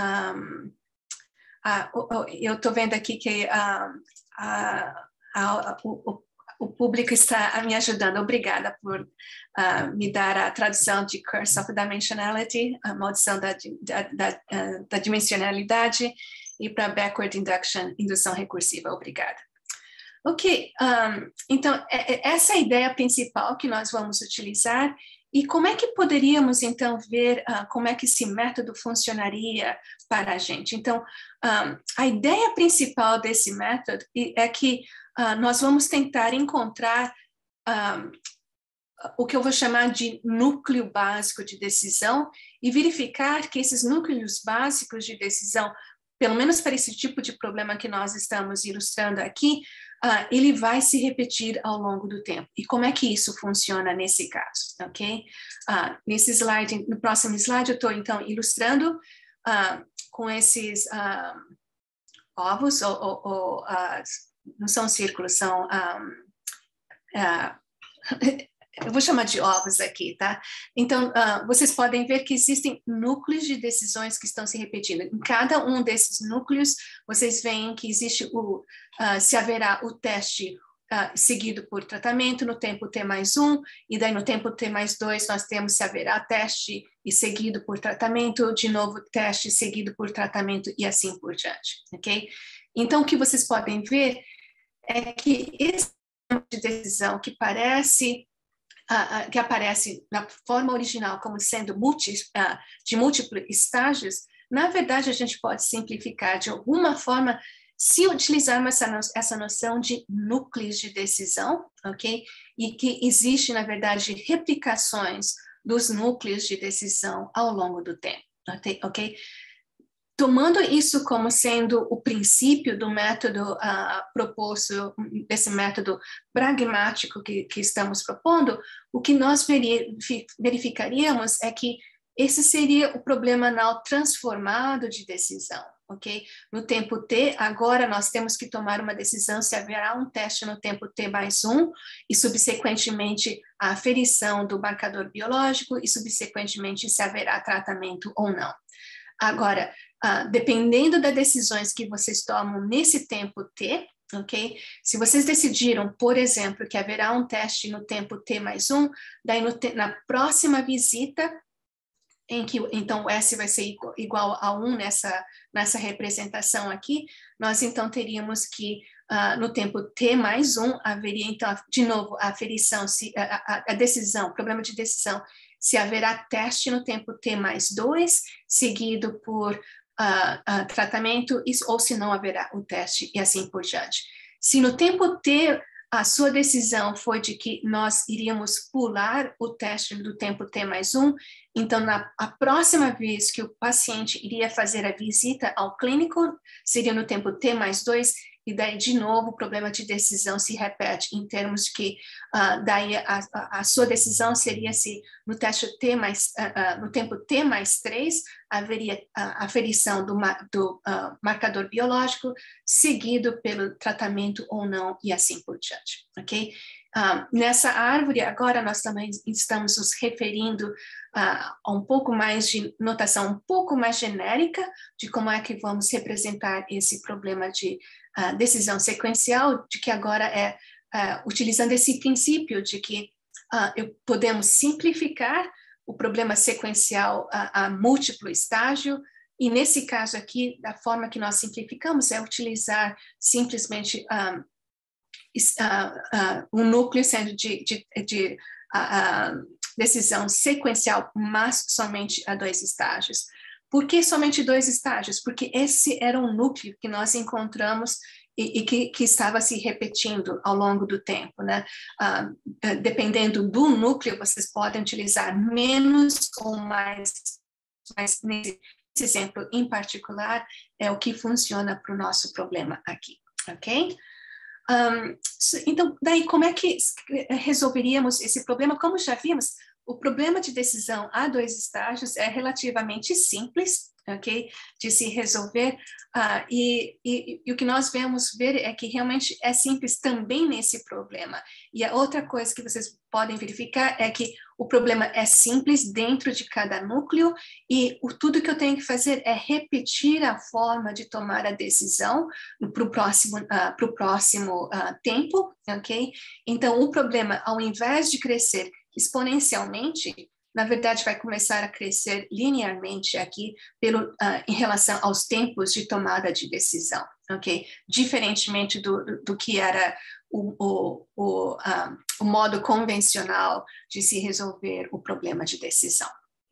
Eu estou vendo aqui que o público está me ajudando. Obrigada por me dar a tradução de Curse of Dimensionality, a maldição da dimensionalidade, e para Backward Induction, indução recursiva. Obrigada. Ok, então, essa é a ideia principal que nós vamos utilizar. E como é que poderíamos, então, ver como é que esse método funcionaria para a gente? Então, a ideia principal desse método é que nós vamos tentar encontrar o que eu vou chamar de núcleo básico de decisão e verificar que esses núcleos básicos de decisão, pelo menos para esse tipo de problema que nós estamos ilustrando aqui, ele vai se repetir ao longo do tempo. E como é que isso funciona nesse caso, ok? Nesse slide, no próximo slide, eu estou, então, ilustrando com esses ovos, não são círculos, são... eu vou chamar de ovos aqui, tá? Então, vocês podem ver que existem núcleos de decisões que estão se repetindo. Em cada um desses núcleos, vocês veem que existe se haverá o teste seguido por tratamento no tempo T+1, e daí no tempo T+2 nós temos se haverá teste e seguido por tratamento, de novo teste seguido por tratamento e assim por diante, ok? Então, o que vocês podem ver é que esse de decisão que aparece na forma original como sendo de múltiplos estágios, na verdade a gente pode simplificar de alguma forma se utilizarmos essa noção de núcleos de decisão, ok? E que existe, na verdade, replicações dos núcleos de decisão ao longo do tempo, ok? Tomando isso como sendo o princípio do método proposto, desse método pragmático que estamos propondo, o que nós verificaríamos é que esse seria o problema anal transformado de decisão, ok? No tempo T, agora nós temos que tomar uma decisão se haverá um teste no tempo T+1 e, subsequentemente, a aferição do marcador biológico e, subsequentemente, se haverá tratamento ou não. Agora, dependendo das decisões que vocês tomam nesse tempo T, ok? Se vocês decidiram, por exemplo, que haverá um teste no tempo T+1, daí na próxima visita, em que então o S vai ser igual a 1 nessa representação aqui, nós então teríamos que no tempo T+1 haveria então de novo a aferição, a decisão, problema de decisão, se haverá teste no tempo T+2, seguido por tratamento, ou se não haverá o teste, e assim por diante. Se no tempo T a sua decisão foi de que nós iríamos pular o teste do tempo T+1, então a próxima vez que o paciente iria fazer a visita ao clínico seria no tempo T+2, e daí, de novo, o problema de decisão se repete em termos de que daí a sua decisão seria se no teste no tempo T+3 haveria a aferição do marcador biológico, seguido pelo tratamento ou não, e assim por diante, ok? Nessa árvore, agora, nós também estamos nos referindo a um pouco mais de notação, um pouco mais genérica de como é que vamos representar esse problema de decisão sequencial, de que agora utilizando esse princípio de que podemos simplificar o problema sequencial a múltiplo estágio, e nesse caso aqui, da forma que nós simplificamos é utilizar simplesmente um núcleo sendo de decisão sequencial, mas somente a 2 estágios. Por que somente 2 estágios? Porque esse era um núcleo que nós encontramos e que estava se repetindo ao longo do tempo, né? Dependendo do núcleo, vocês podem utilizar menos ou mais, mas nesse exemplo em particular é o que funciona para o nosso problema aqui, ok? Então, daí como é que resolveríamos esse problema? Como já vimos, o problema de decisão a 2 estágios é relativamente simples, ok? De se resolver, e o que nós vamos ver é que realmente é simples também nesse problema. E a outra coisa que vocês podem verificar é que o problema é simples dentro de cada núcleo e tudo que eu tenho que fazer é repetir a forma de tomar a decisão para o próximo tempo, ok? Então, o problema, ao invés de crescer exponencialmente, na verdade, vai começar a crescer linearmente aqui em relação aos tempos de tomada de decisão, ok? Diferentemente do que era o modo convencional de se resolver o problema de decisão.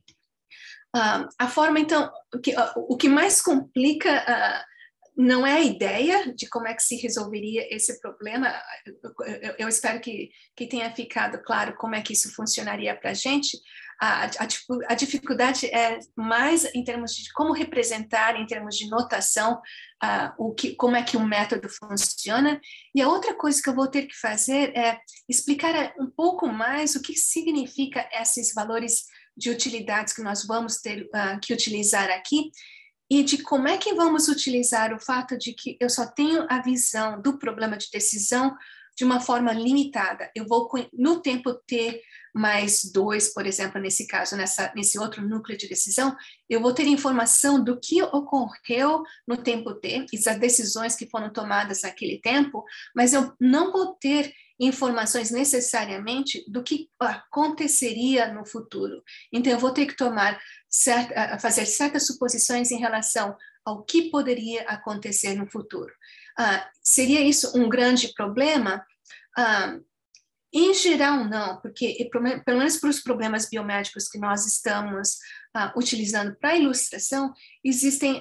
A forma, então, o que mais complica não é a ideia de como é que se resolveria esse problema. Eu espero que tenha ficado claro como é que isso funcionaria para a gente. A dificuldade é mais em termos de como representar, em termos de notação, como é que o método funciona. E a outra coisa que eu vou ter que fazer é explicar um pouco mais o que significa esses valores de utilidades que nós vamos ter que utilizar aqui, e de como é que vamos utilizar o fato de que eu só tenho a visão do problema de decisão de uma forma limitada. Eu vou, no tempo T mais 2, por exemplo, nesse caso, nesse outro núcleo de decisão, eu vou ter informação do que ocorreu no tempo T, e as decisões que foram tomadas naquele tempo, mas eu não vou ter informações necessariamente do que aconteceria no futuro. Então, eu vou ter que fazer certas suposições em relação ao que poderia acontecer no futuro. Seria isso um grande problema? Em geral, não, porque pelo menos para os problemas biomédicos que nós estamos utilizando para ilustração, existem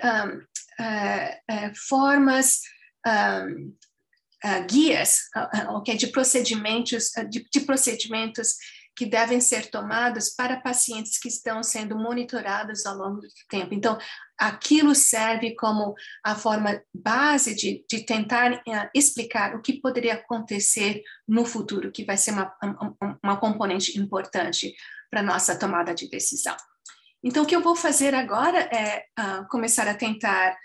formas, guias de procedimentos que devem ser tomados para pacientes que estão sendo monitorados ao longo do tempo. Então, aquilo serve como a forma base de tentar explicar o que poderia acontecer no futuro, que vai ser uma componente importante para a nossa tomada de decisão. Então, o que eu vou fazer agora é começar a tentar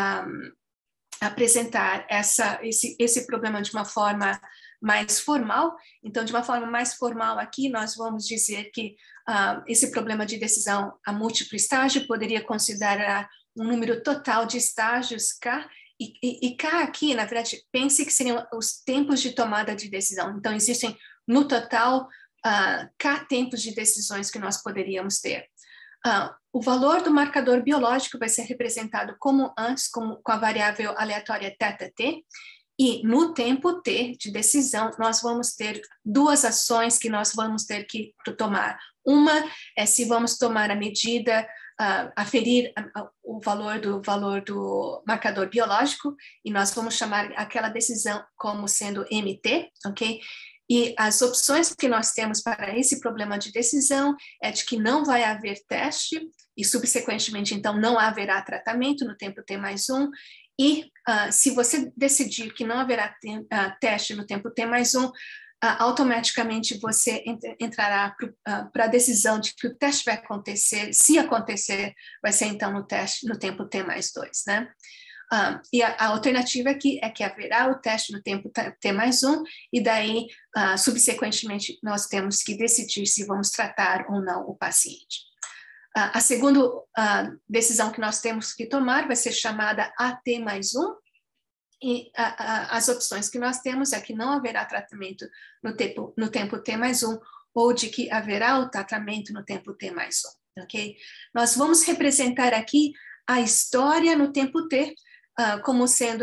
apresentar esse problema de uma forma mais formal. Então, de uma forma mais formal aqui, nós vamos dizer que esse problema de decisão a múltiplo estágio poderia considerar um número total de estágios K, e K aqui, na verdade, pense que seriam os tempos de tomada de decisão. Então, existem, no total, K tempos de decisões que nós poderíamos ter. O valor do marcador biológico vai ser representado como antes, com a variável aleatória θt, e no tempo T de decisão, nós vamos ter 2 ações que nós vamos ter que tomar. Uma é se vamos tomar a medida, aferir o valor do marcador biológico, e nós vamos chamar aquela decisão como sendo MT, ok? E as opções que nós temos para esse problema de decisão é de que não vai haver teste, e subsequentemente, então, não haverá tratamento no tempo T mais 1, e se você decidir que não haverá teste no tempo T mais 1, automaticamente você entrará para a decisão de que o teste vai acontecer, se acontecer, vai ser então no tempo T mais 2, né? E a alternativa aqui é que haverá o teste no tempo T mais 1, e daí, subsequentemente, nós temos que decidir se vamos tratar ou não o paciente. A segunda decisão que nós temos que tomar vai ser chamada AT mais 1, e as opções que nós temos é que não haverá tratamento no tempo T mais 1, ou de que haverá o tratamento no tempo T mais 1, ok? Nós vamos representar aqui a história no tempo T, como sendo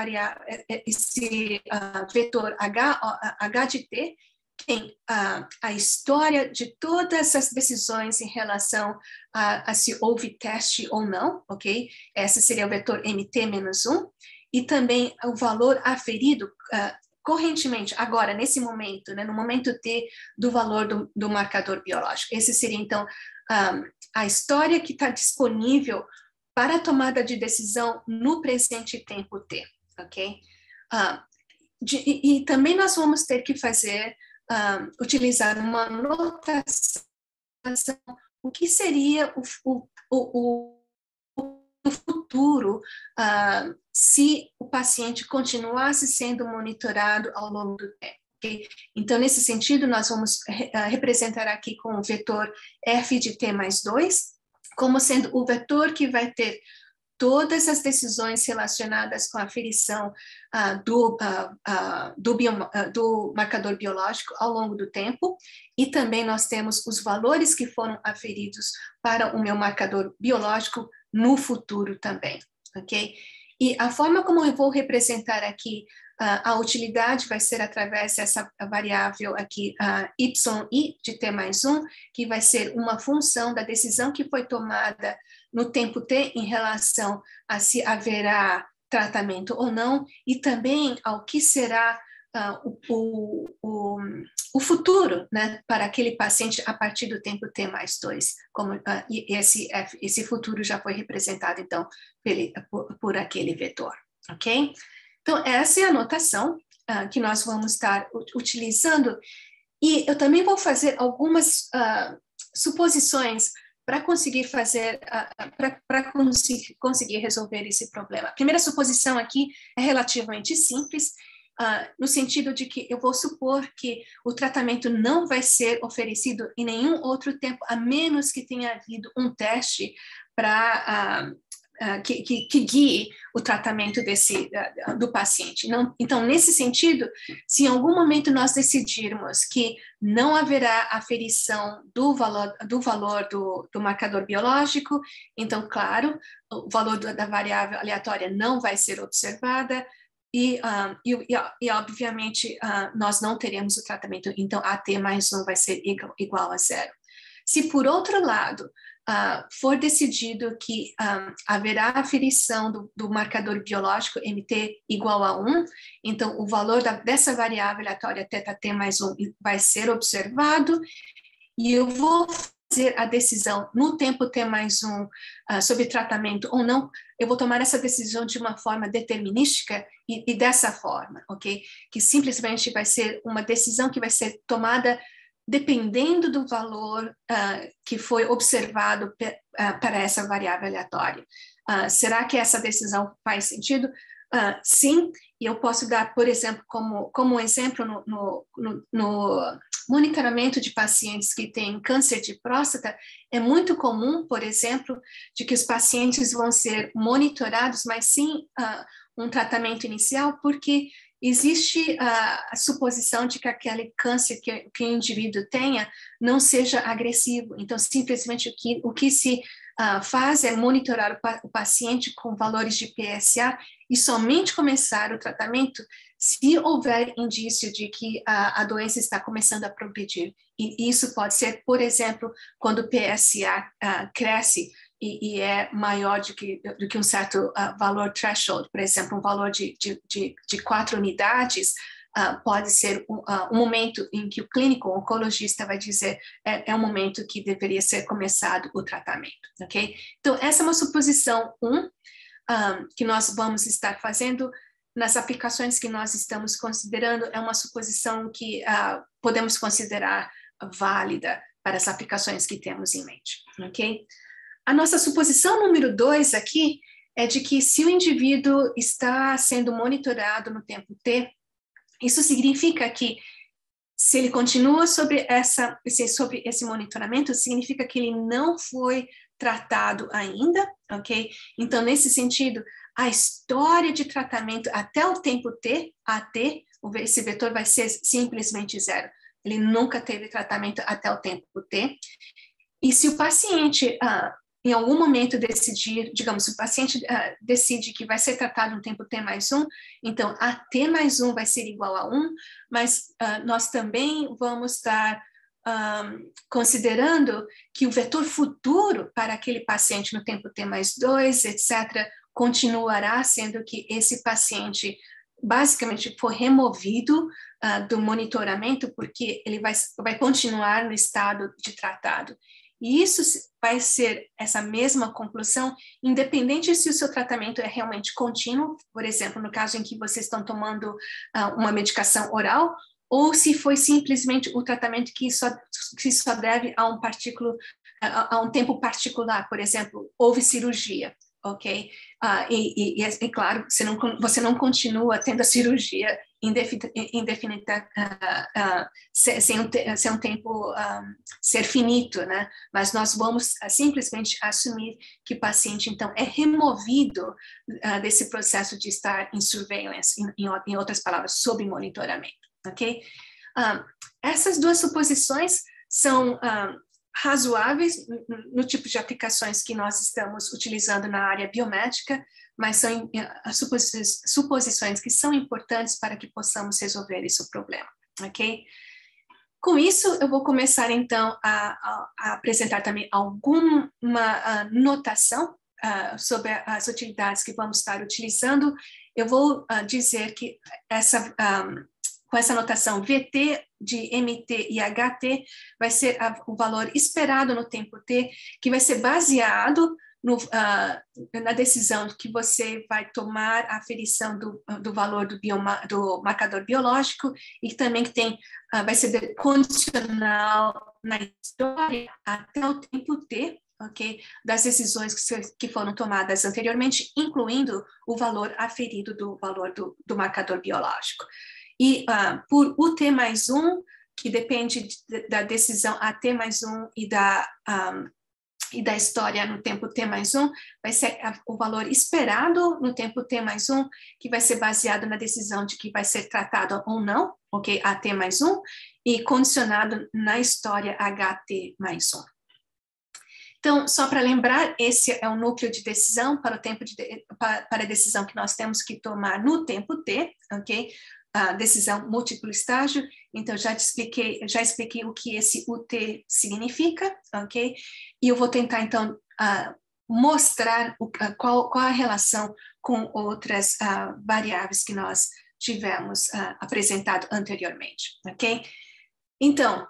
esse vetor H de T, tem a história de todas as decisões em relação a se houve teste ou não, ok? Esse seria o vetor MT-1, e também o valor aferido correntemente, agora, nesse momento, né, no momento T do valor do marcador biológico. Esse seria, então, a história que está disponível para a tomada de decisão no presente tempo T, ok? E também nós vamos ter que utilizar uma notação, o que seria o futuro se o paciente continuasse sendo monitorado ao longo do tempo. Okay? Então, nesse sentido, nós vamos representar aqui com o vetor f de t mais 2, como sendo o vetor que vai ter todas as decisões relacionadas com a aferição do marcador biológico ao longo do tempo, e também nós temos os valores que foram aferidos para o meu marcador biológico no futuro também, ok? E a forma como eu vou representar aqui a utilidade vai ser através dessa variável aqui, yi de t mais 1, que vai ser uma função da decisão que foi tomada no tempo t em relação a se haverá tratamento ou não, e também ao que será o futuro, né, para aquele paciente a partir do tempo t mais 2, como esse futuro já foi representado, então, por aquele vetor, ok? Então, essa é a notação que nós vamos estar utilizando, e eu também vou fazer algumas suposições para conseguir conseguir resolver esse problema. A primeira suposição aqui é relativamente simples, no sentido de que eu vou supor que o tratamento não vai ser oferecido em nenhum outro tempo, a menos que tenha havido um teste que guie o tratamento do paciente. Então, nesse sentido, se em algum momento nós decidirmos que não haverá aferição do valor do marcador biológico, então, claro, o valor da variável aleatória não vai ser observada, e obviamente, nós não teremos o tratamento, então, AT mais 1 vai ser igual a 0. Se, por outro lado, for decidido que haverá aferição do marcador biológico MT igual a 1, então o valor dessa variável aleatória θt mais 1 vai ser observado, e eu vou fazer a decisão no tempo t mais 1 sobre tratamento ou não. Eu vou tomar essa decisão de uma forma determinística e dessa forma, ok? Que simplesmente vai ser uma decisão que vai ser tomada dependendo do valor que foi observado para essa variável aleatória. Será que essa decisão faz sentido? Sim, e eu posso dar, por exemplo, como exemplo no monitoramento de pacientes que têm câncer de próstata, é muito comum, por exemplo, de que os pacientes vão ser monitorados, mas sim um tratamento inicial, porque existe a suposição de que aquele câncer que o indivíduo tenha não seja agressivo. Então, simplesmente o que se faz é monitorar o paciente com valores de PSA e somente começar o tratamento se houver indício de que a doença está começando a progredir. E isso pode ser, por exemplo, quando o PSA cresce e é maior do que um certo valor threshold, por exemplo, um valor de 4 unidades, pode ser um momento em que o clínico oncologista vai dizer é um momento que deveria ser começado o tratamento, ok? Então, essa é uma suposição que nós vamos estar fazendo nas aplicações que nós estamos considerando, é uma suposição que podemos considerar válida para as aplicações que temos em mente, ok? A nossa suposição número 2 aqui é de que se o indivíduo está sendo monitorado no tempo T, isso significa que se ele continua sobre esse monitoramento, significa que ele não foi tratado ainda, ok? Então, nesse sentido, a história de tratamento até o tempo T, AT, esse vetor vai ser simplesmente 0. Ele nunca teve tratamento até o tempo T. E se o paciente em algum momento decidir, digamos, se o paciente decide que vai ser tratado no tempo t mais 1, então a t mais 1 vai ser igual a 1, mas nós também vamos estar considerando que o vetor futuro para aquele paciente no tempo t mais 2, etc., continuará sendo que esse paciente basicamente foi removido do monitoramento, porque ele vai continuar no estado de tratado. E isso vai ser essa mesma conclusão, independente se o seu tratamento é realmente contínuo, por exemplo, no caso em que vocês estão tomando uma medicação oral, ou se foi simplesmente o tratamento que só deve a um tempo particular, por exemplo, houve cirurgia, ok? E claro, você não continua tendo a cirurgia indefinida sem um tempo ser finito, né? Mas nós vamos simplesmente assumir que o paciente, então, é removido desse processo de estar em surveillance, em outras palavras, sob monitoramento, ok? Essas duas suposições são razoáveis no tipo de aplicações que nós estamos utilizando na área biomédica, mas são suposições que são importantes para que possamos resolver esse problema, ok? Com isso, eu vou começar, então, a apresentar também alguma notação sobre as utilidades que vamos estar utilizando. Eu vou dizer que com essa notação VT de MT e HT vai ser o valor esperado no tempo T, que vai ser baseado na decisão que você vai tomar a aferição do valor do marcador biológico, e também que vai ser condicional na história até o tempo T, ok? Das decisões que foram tomadas anteriormente, incluindo o valor aferido do valor do marcador biológico. E por UT+1, que depende da decisão AT+1 e da história no tempo T+1, vai ser o valor esperado no tempo T+1, que vai ser baseado na decisão de que vai ser tratado ou não, ok? AT+1, e condicionado na história HT+1. Então, só para lembrar, esse é o núcleo de decisão para a decisão que nós temos que tomar no tempo T, ok? A decisão múltiplo estágio. Então, já expliquei o que esse UT significa, ok? E eu vou tentar, então, mostrar qual a relação com outras variáveis que nós tivemos apresentado anteriormente, ok? Então,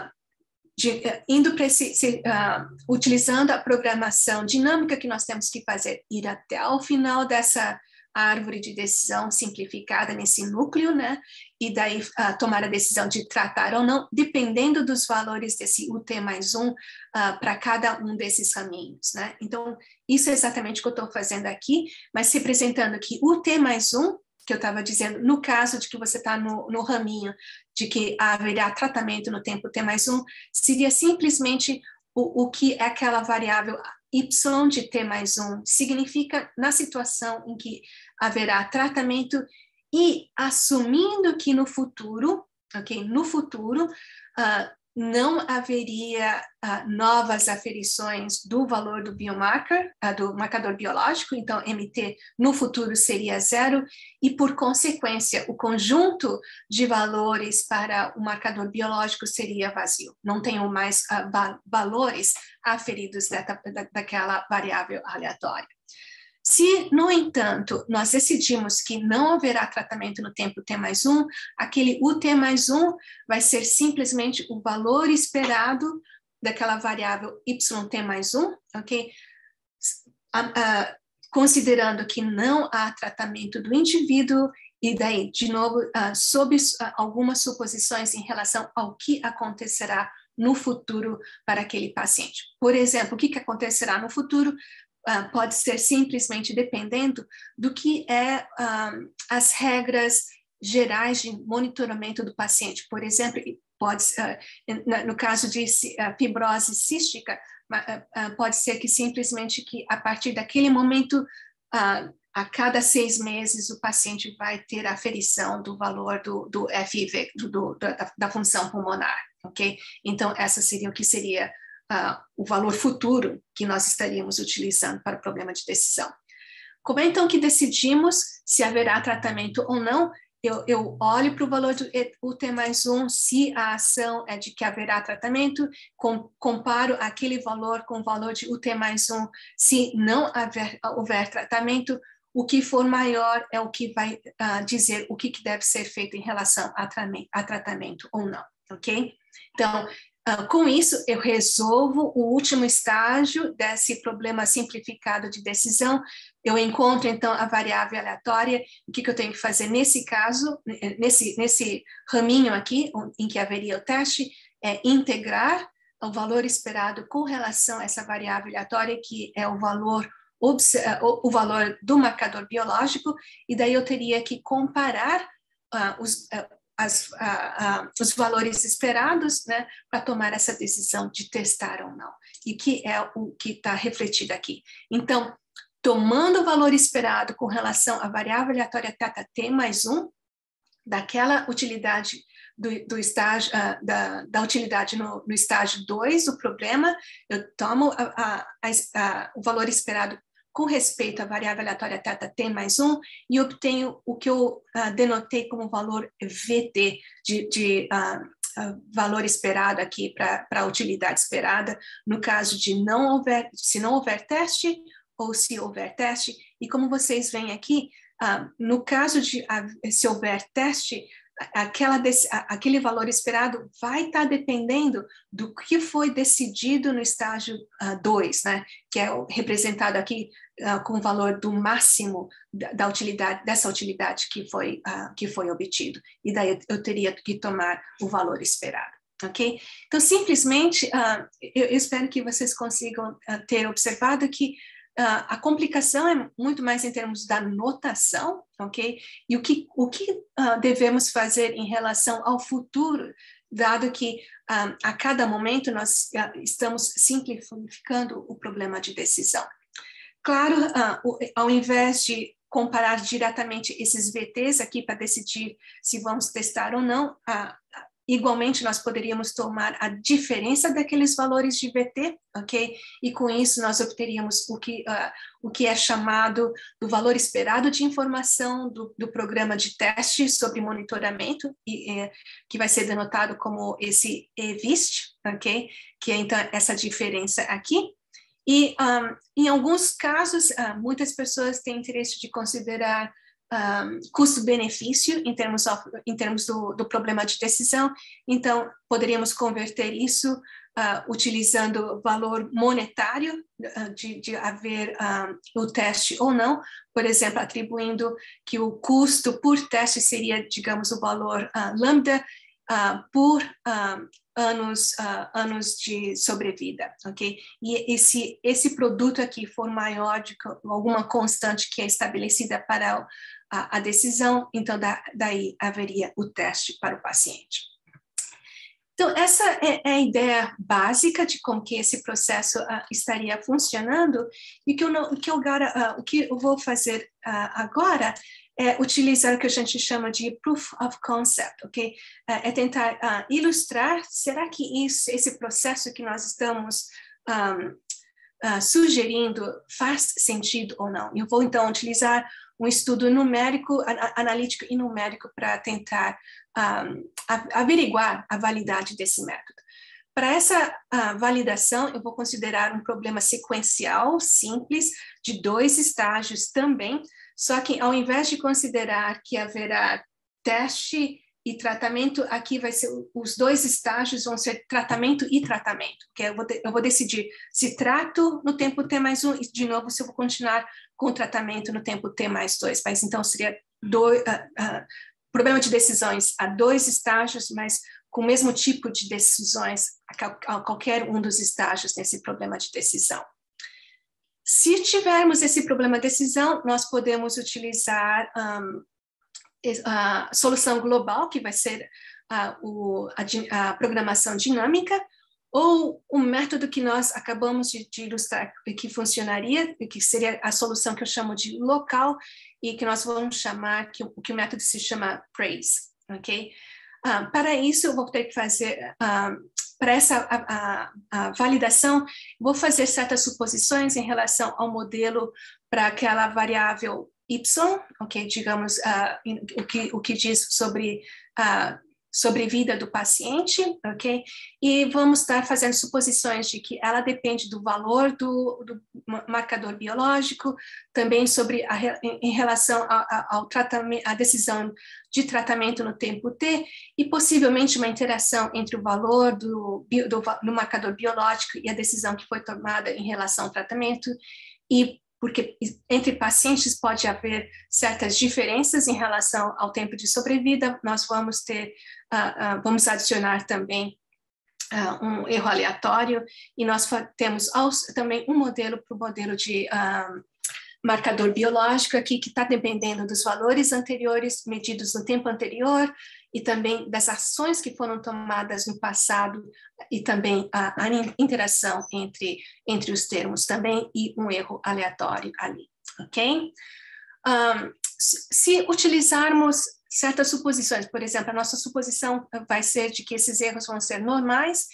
indo para utilizando a programação dinâmica que nós temos que fazer, ir até o final dessa árvore de decisão simplificada nesse núcleo, né? E daí tomar a decisão de tratar ou não, dependendo dos valores desse UT+1 para cada um desses caminhos, né? Então, isso é exatamente o que eu estou fazendo aqui, mas representando que UT+1, que eu estava dizendo, no caso de que você está no raminho de que haverá tratamento no tempo T+1, seria simplesmente o que é aquela variável y de T+1 significa na situação em que haverá tratamento, e assumindo que no futuro, ok, no futuro, não haveria novas aferições do valor do biomarker, do marcador biológico, então MT no futuro seria 0, e por consequência o conjunto de valores para o marcador biológico seria vazio. Não tenho mais valores aferidos daquela variável aleatória. Se, no entanto, nós decidimos que não haverá tratamento no tempo T+1, aquele UT+1 vai ser simplesmente o valor esperado daquela variável YT+1, ok? Considerando que não há tratamento do indivíduo, e daí, de novo, sob algumas suposições em relação ao que acontecerá no futuro para aquele paciente. Por exemplo, o que acontecerá no futuro pode ser simplesmente dependendo do que as regras gerais de monitoramento do paciente. Por exemplo, no caso de fibrose cística, pode ser que simplesmente que a partir daquele momento, a cada 6 meses, o paciente vai ter a aferição do valor do FIV, da função pulmonar, ok? Então, essa seria o que seria o valor futuro que nós estaríamos utilizando para o problema de decisão. Como é então que decidimos se haverá tratamento ou não? eu olho para o valor do UT+1, se a ação é de que haverá tratamento, comparo aquele valor com o valor de UT+1, se não houver tratamento, o que for maior é o que vai dizer o que deve ser feito em relação a tratamento ou não, ok? Então, com isso, eu resolvo o último estágio desse problema simplificado de decisão. Eu encontro, então, a variável aleatória. O que eu tenho que fazer nesse caso, nesse raminho aqui, em que haveria o teste, é integrar o valor esperado com relação a essa variável aleatória, que é o valor do marcador biológico, e daí eu teria que comparar os valores esperados, né, para tomar essa decisão de testar ou não, e que é o que está refletido aqui. Então, tomando o valor esperado com relação à variável aleatória θt+1, daquela utilidade do estágio, da utilidade no estágio 2 do problema, eu tomo o valor esperado com respeito à variável aleatória θt+1 e obtenho o que eu denotei como valor VT, de valor esperado aqui para a utilidade esperada, no caso de se não houver teste ou se houver teste. E como vocês veem aqui, no caso de se houver teste, aquele valor esperado vai estar dependendo do que foi decidido no estágio 2, né, que é representado aqui com o valor do máximo dessa utilidade que foi obtido. E daí eu teria que tomar o valor esperado, ok? Então, simplesmente, eu espero que vocês consigam ter observado que a complicação é muito mais em termos da notação, ok? E o que devemos fazer em relação ao futuro, dado que a cada momento nós estamos simplificando o problema de decisão. Claro, ao invés de comparar diretamente esses VTs aqui para decidir se vamos testar ou não, igualmente nós poderíamos tomar a diferença daqueles valores de VT, ok? E com isso nós obteríamos o que é chamado do valor esperado de informação do programa de teste sobre monitoramento, que vai ser denotado como esse EVIST, ok? Que é então essa diferença aqui. E em alguns casos, muitas pessoas têm interesse de considerar custo-benefício em termos do problema de decisão. Então, poderíamos converter isso utilizando valor monetário de haver o teste ou não, por exemplo, atribuindo que o custo por teste seria, digamos, o valor lambda por anos de sobrevida, ok? E se esse produto aqui for maior de alguma constante que é estabelecida para a decisão, então daí haveria o teste para o paciente. Então, essa é a ideia básica de como que esse processo estaria funcionando, e o que eu vou fazer agora é utilizar o que a gente chama de proof of concept, ok? É tentar ilustrar, será que esse processo que nós estamos sugerindo faz sentido ou não? Eu vou, então, utilizar um estudo numérico, analítico e numérico para tentar averiguar a validade desse método. Para essa validação, eu vou considerar um problema sequencial simples de 2 estágios também, só que ao invés de considerar que haverá teste e tratamento, aqui vai ser os 2 estágios vão ser tratamento e tratamento, que eu vou decidir se trato no tempo T+1 e, de novo, se eu vou continuar com o tratamento no tempo T+2. Mas então seria problema de decisões a 2 estágios, mas com o mesmo tipo de decisões a qualquer um dos estágios nesse problema de decisão. Se tivermos esse problema de decisão, nós podemos utilizar a solução global, que vai ser a programação dinâmica, ou um método que nós acabamos de ilustrar que funcionaria, que seria a solução que eu chamo de local, e que nós vamos chamar, que o método se chama PRAISE, ok? Para isso, eu vou ter que fazer, para essa validação, vou fazer certas suposições em relação ao modelo para aquela variável Y, ok? Digamos, o que diz sobre a sobrevida do paciente, ok? E vamos estar fazendo suposições de que ela depende do valor do marcador biológico, também sobre em relação ao tratamento, a decisão de tratamento no tempo T, e possivelmente uma interação entre o valor do marcador biológico e a decisão que foi tomada em relação ao tratamento, e porque entre pacientes pode haver certas diferenças em relação ao tempo de sobrevida, nós vamos vamos adicionar também um erro aleatório, e nós temos também um modelo para o modelo de marcador biológico aqui, que está dependendo dos valores anteriores, medidos no tempo anterior, e também das ações que foram tomadas no passado, e também a interação entre os termos também, e um erro aleatório ali, ok? Se utilizarmos certas suposições, por exemplo, a nossa suposição vai ser de que esses erros vão ser normais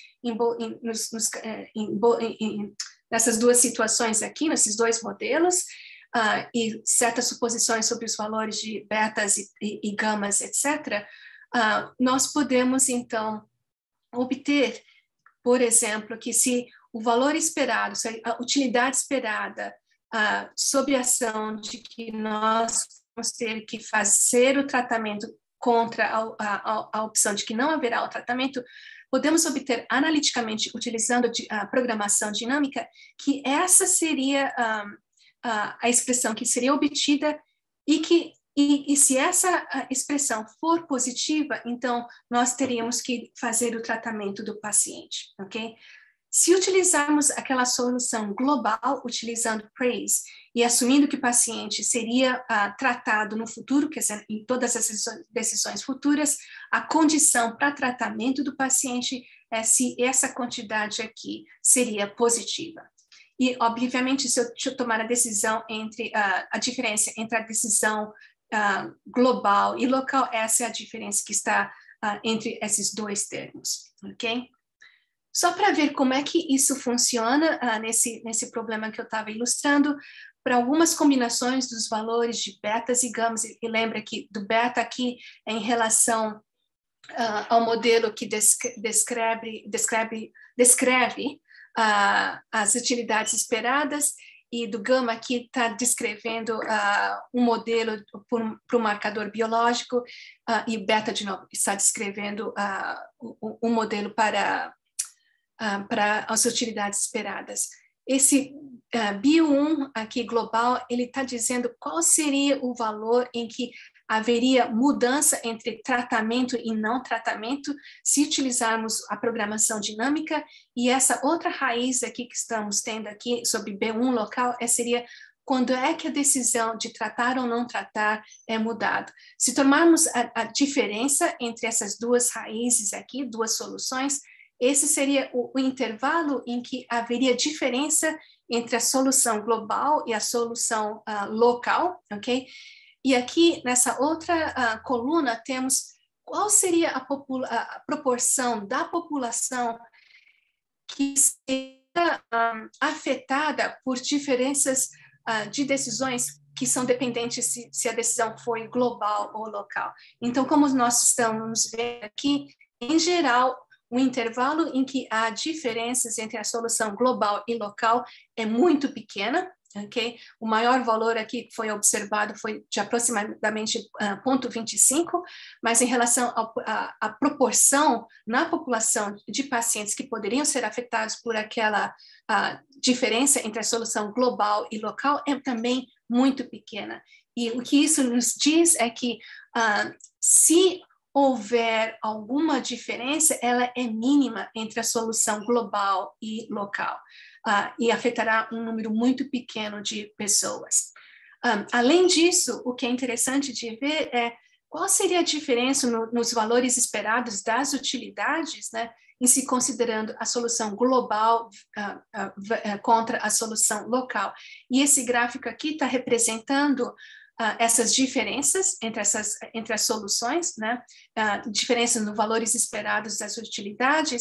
nessas duas situações aqui, nesses dois modelos, e certas suposições sobre os valores de betas e gamas, etc., nós podemos, então, obter, por exemplo, que se o valor esperado, se a utilidade esperada, sob a ação de que nós vamos ter que fazer o tratamento contra a opção de que não haverá o tratamento, podemos obter analiticamente, utilizando a programação dinâmica, que essa seria a expressão que seria obtida, e se essa expressão for positiva, então nós teríamos que fazer o tratamento do paciente, ok? Se utilizarmos aquela solução global, utilizando PRAISE, e assumindo que o paciente seria tratado no futuro, quer dizer, em todas as decisões futuras, a condição para tratamento do paciente é se essa quantidade aqui seria positiva. E, obviamente, se eu tomar a decisão entre a diferença entre a decisão global e local, essa é a diferença que está entre esses dois termos, ok? Só para ver como é que isso funciona nesse problema que eu estava ilustrando, para algumas combinações dos valores de betas e gamas, e lembra que do beta aqui é em relação ao modelo que descreve as utilidades esperadas, e do gama aqui está descrevendo um modelo para o marcador biológico, e o beta, de novo, está descrevendo um modelo para as utilidades esperadas. Esse Bio1 aqui global, ele está dizendo qual seria o valor em que haveria mudança entre tratamento e não tratamento se utilizarmos a programação dinâmica, e essa outra raiz aqui que estamos tendo aqui sobre B1 local seria quando é que a decisão de tratar ou não tratar é mudada. Se tomarmos a diferença entre essas duas raízes aqui, duas soluções, esse seria o intervalo em que haveria diferença entre a solução global e a solução local, ok? E aqui, nessa outra coluna, temos qual seria a proporção da população que seria afetada por diferenças de decisões que são dependentes se a decisão foi global ou local. Então, como nós estamos vendo aqui, em geral, o intervalo em que há diferenças entre a solução global e local é muito pequena, ok? O maior valor aqui que foi observado foi de aproximadamente 0,25, mas em relação à proporção na população de pacientes que poderiam ser afetados por aquela diferença entre a solução global e local é também muito pequena. E o que isso nos diz é que se houver alguma diferença, ela é mínima entre a solução global e local, e afetará um número muito pequeno de pessoas. Além disso, o que é interessante de ver é qual seria a diferença nos valores esperados das utilidades, né, em se considerando a solução global contra a solução local. E esse gráfico aqui está representando essas diferenças entre as soluções, né? Diferenças nos valores esperados das utilidades,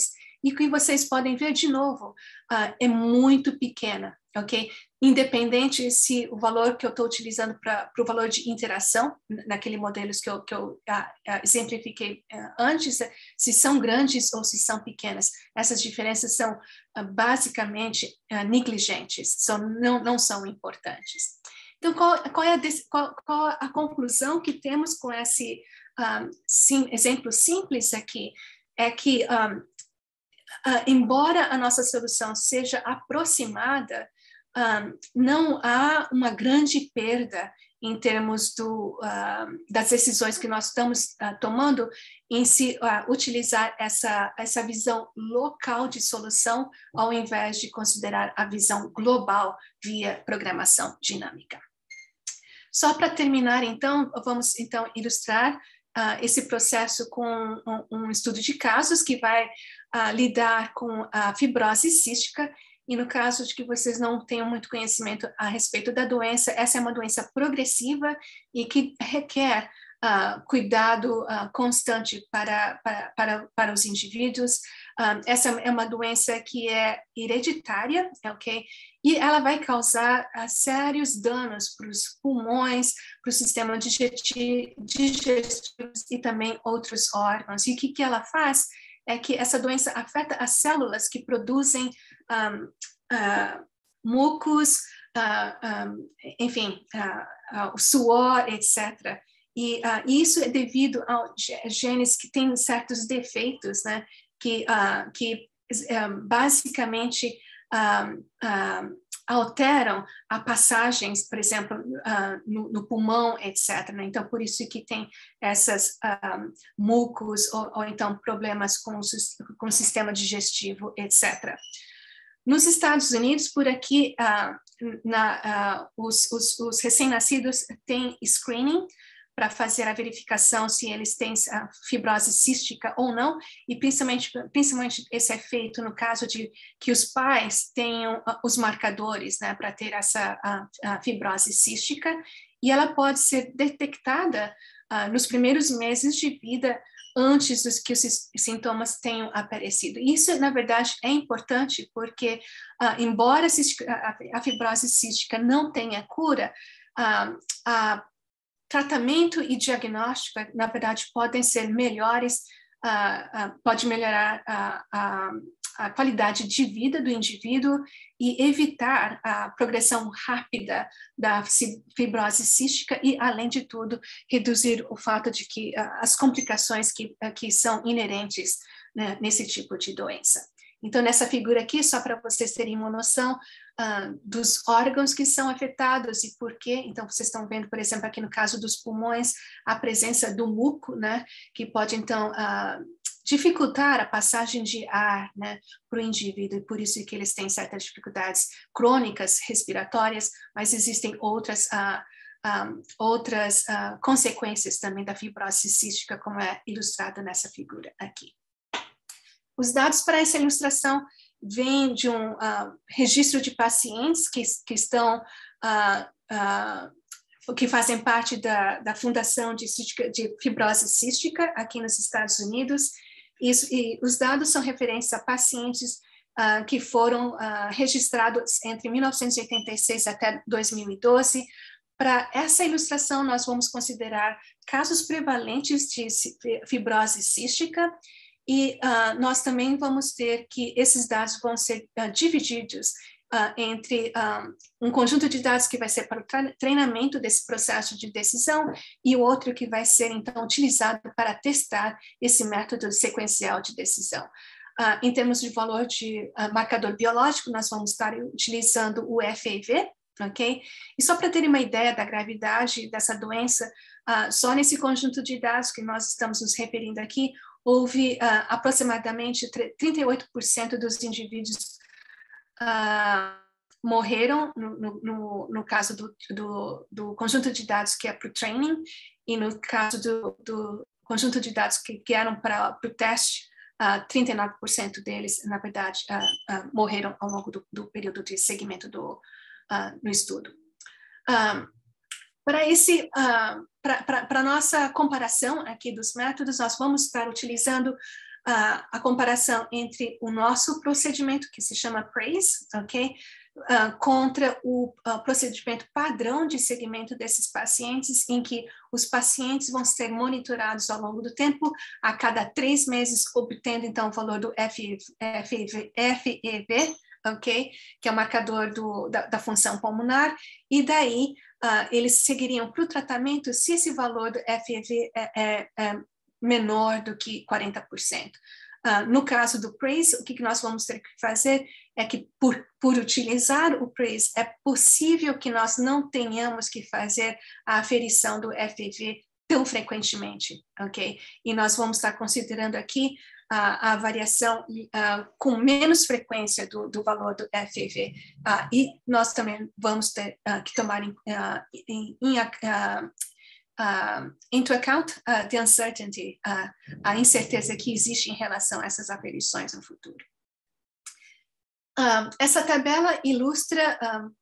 e que vocês podem ver de novo, é muito pequena, ok? Independente se o valor que eu estou utilizando para o valor de interação, naquele modelos que eu exemplifiquei antes, se são grandes ou se são pequenas. Essas diferenças são basicamente negligentes, não são importantes. Então, qual é a conclusão que temos com esse exemplo simples aqui? É que, embora a nossa solução seja aproximada, não há uma grande perda em termos das decisões que nós estamos tomando em se utilizar essa visão local de solução, ao invés de considerar a visão global via programação dinâmica. Só para terminar, então, vamos então ilustrar esse processo com um estudo de casos que vai lidar com a fibrose cística. E no caso de que vocês não tenham muito conhecimento a respeito da doença, essa é uma doença progressiva e que requer cuidado constante para os indivíduos. Essa é uma doença que é hereditária, ok? E ela vai causar sérios danos para os pulmões, para o sistema digestivo e também outros órgãos. E o que ela faz é que essa doença afeta as células que produzem mucos, enfim, o suor, etc. E isso é devido a genes que têm certos defeitos, né, que basicamente alteram a passagens, por exemplo, no pulmão, etc. Né? Então, por isso que tem essas mucos ou então problemas com o sistema digestivo, etc. Nos Estados Unidos, por aqui, os recém-nascidos têm screening para fazer a verificação se eles têm fibrose cística ou não, e principalmente esse é feito no caso de que os pais tenham os marcadores, né, para ter essa fibrose cística, e ela pode ser detectada nos primeiros meses de vida, antes que os sintomas tenham aparecido. Isso, na verdade, é importante porque, embora a fibrose cística não tenha cura, tratamento e diagnóstico, na verdade, podem ser melhores, pode melhorar a qualidade de vida do indivíduo e evitar a progressão rápida da fibrose cística e, além de tudo, reduzir o fato de que as complicações que são inerentes, né, nesse tipo de doença. Então, nessa figura aqui, só para vocês terem uma noção dos órgãos que são afetados e por quê. Então, vocês estão vendo, por exemplo, aqui no caso dos pulmões, a presença do muco, né, que pode, então, dificultar a passagem de ar, né, para o indivíduo, e por isso que eles têm certas dificuldades crônicas respiratórias, mas existem outras consequências também da fibrose cística, como é ilustrado nessa figura aqui. Os dados para essa ilustração vêm de um registro de pacientes que estão que fazem parte da Fundação de Fibrose Cística aqui nos Estados Unidos. E os dados são referentes a pacientes que foram registrados entre 1986 até 2012. Para essa ilustração, nós vamos considerar casos prevalentes de fibrose cística, e nós também vamos ter que esses dados vão ser divididos entre um conjunto de dados que vai ser para o treinamento desse processo de decisão e o outro que vai ser, então, utilizado para testar esse método sequencial de decisão. Em termos de valor de marcador biológico, nós vamos estar utilizando o FEV, ok? E só para terem uma ideia da gravidade dessa doença, só nesse conjunto de dados que nós estamos nos referindo aqui, houve aproximadamente 38% dos indivíduos morreram no caso do conjunto de dados que é para o training, e no caso do conjunto de dados que eram para o teste, 39% deles, na verdade, morreram ao longo do período de segmento no estudo. Para a nossa comparação aqui dos métodos, nós vamos estar utilizando a comparação entre o nosso procedimento, que se chama PRAISE, ok? Contra o procedimento padrão de segmento desses pacientes, em que os pacientes vão ser monitorados ao longo do tempo, a cada 3 meses, obtendo, então, o valor do FEV, ok? Que é o marcador da função pulmonar, e daí eles seguiriam para o tratamento se esse valor do FEV é menor do que 40%. No caso do PRAISE, o que nós vamos ter que fazer é que, por utilizar o PRAISE, é possível que nós não tenhamos que fazer a aferição do FEV tão frequentemente, ok? E nós vamos estar considerando aqui a variação com menos frequência do valor do FEV. E nós também vamos ter que tomar into account the uncertainty, a incerteza que existe em relação a essas aferições no futuro. Essa tabela ilustra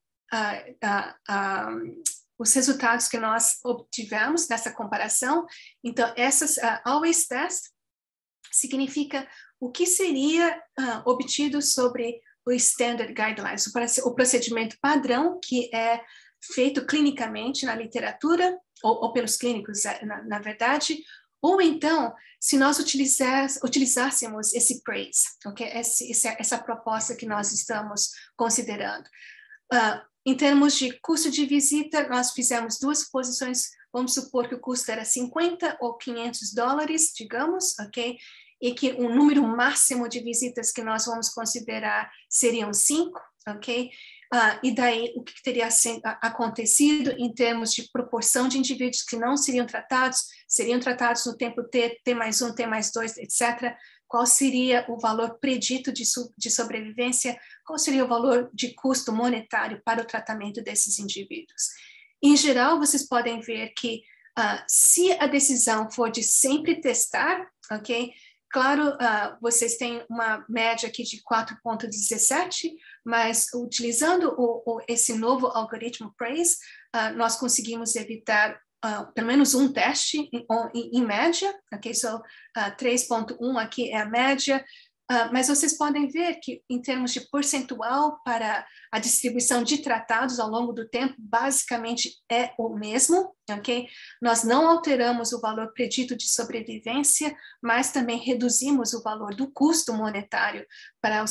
os resultados que nós obtivemos nessa comparação. Então, essas always test significa o que seria obtido sobre o standard guidelines, o procedimento padrão que é feito clinicamente na literatura, ou pelos clínicos, na verdade, ou então, se nós utilizássemos esse PRAISE, okay? Essa proposta que nós estamos considerando. Em termos de custo de visita, nós fizemos 2 suposições. Vamos supor que o custo era $50 ou $500, digamos, ok? E que o número máximo de visitas que nós vamos considerar seriam 5, ok? E daí, o que teria acontecido em termos de proporção de indivíduos que não seriam tratados no tempo T+1, T+2, etc. Qual seria o valor predito de sobrevivência? Qual seria o valor de custo monetário para o tratamento desses indivíduos? Em geral, vocês podem ver que se a decisão for de sempre testar, ok? Claro, vocês têm uma média aqui de 4,17, mas utilizando esse novo algoritmo PRAISE, nós conseguimos evitar pelo menos um teste em média, ok? So, 3,1 aqui é a média, mas vocês podem ver que, em termos de percentual para a distribuição de tratados ao longo do tempo, basicamente é o mesmo, ok? Nós não alteramos o valor predito de sobrevivência, mas também reduzimos o valor do custo monetário para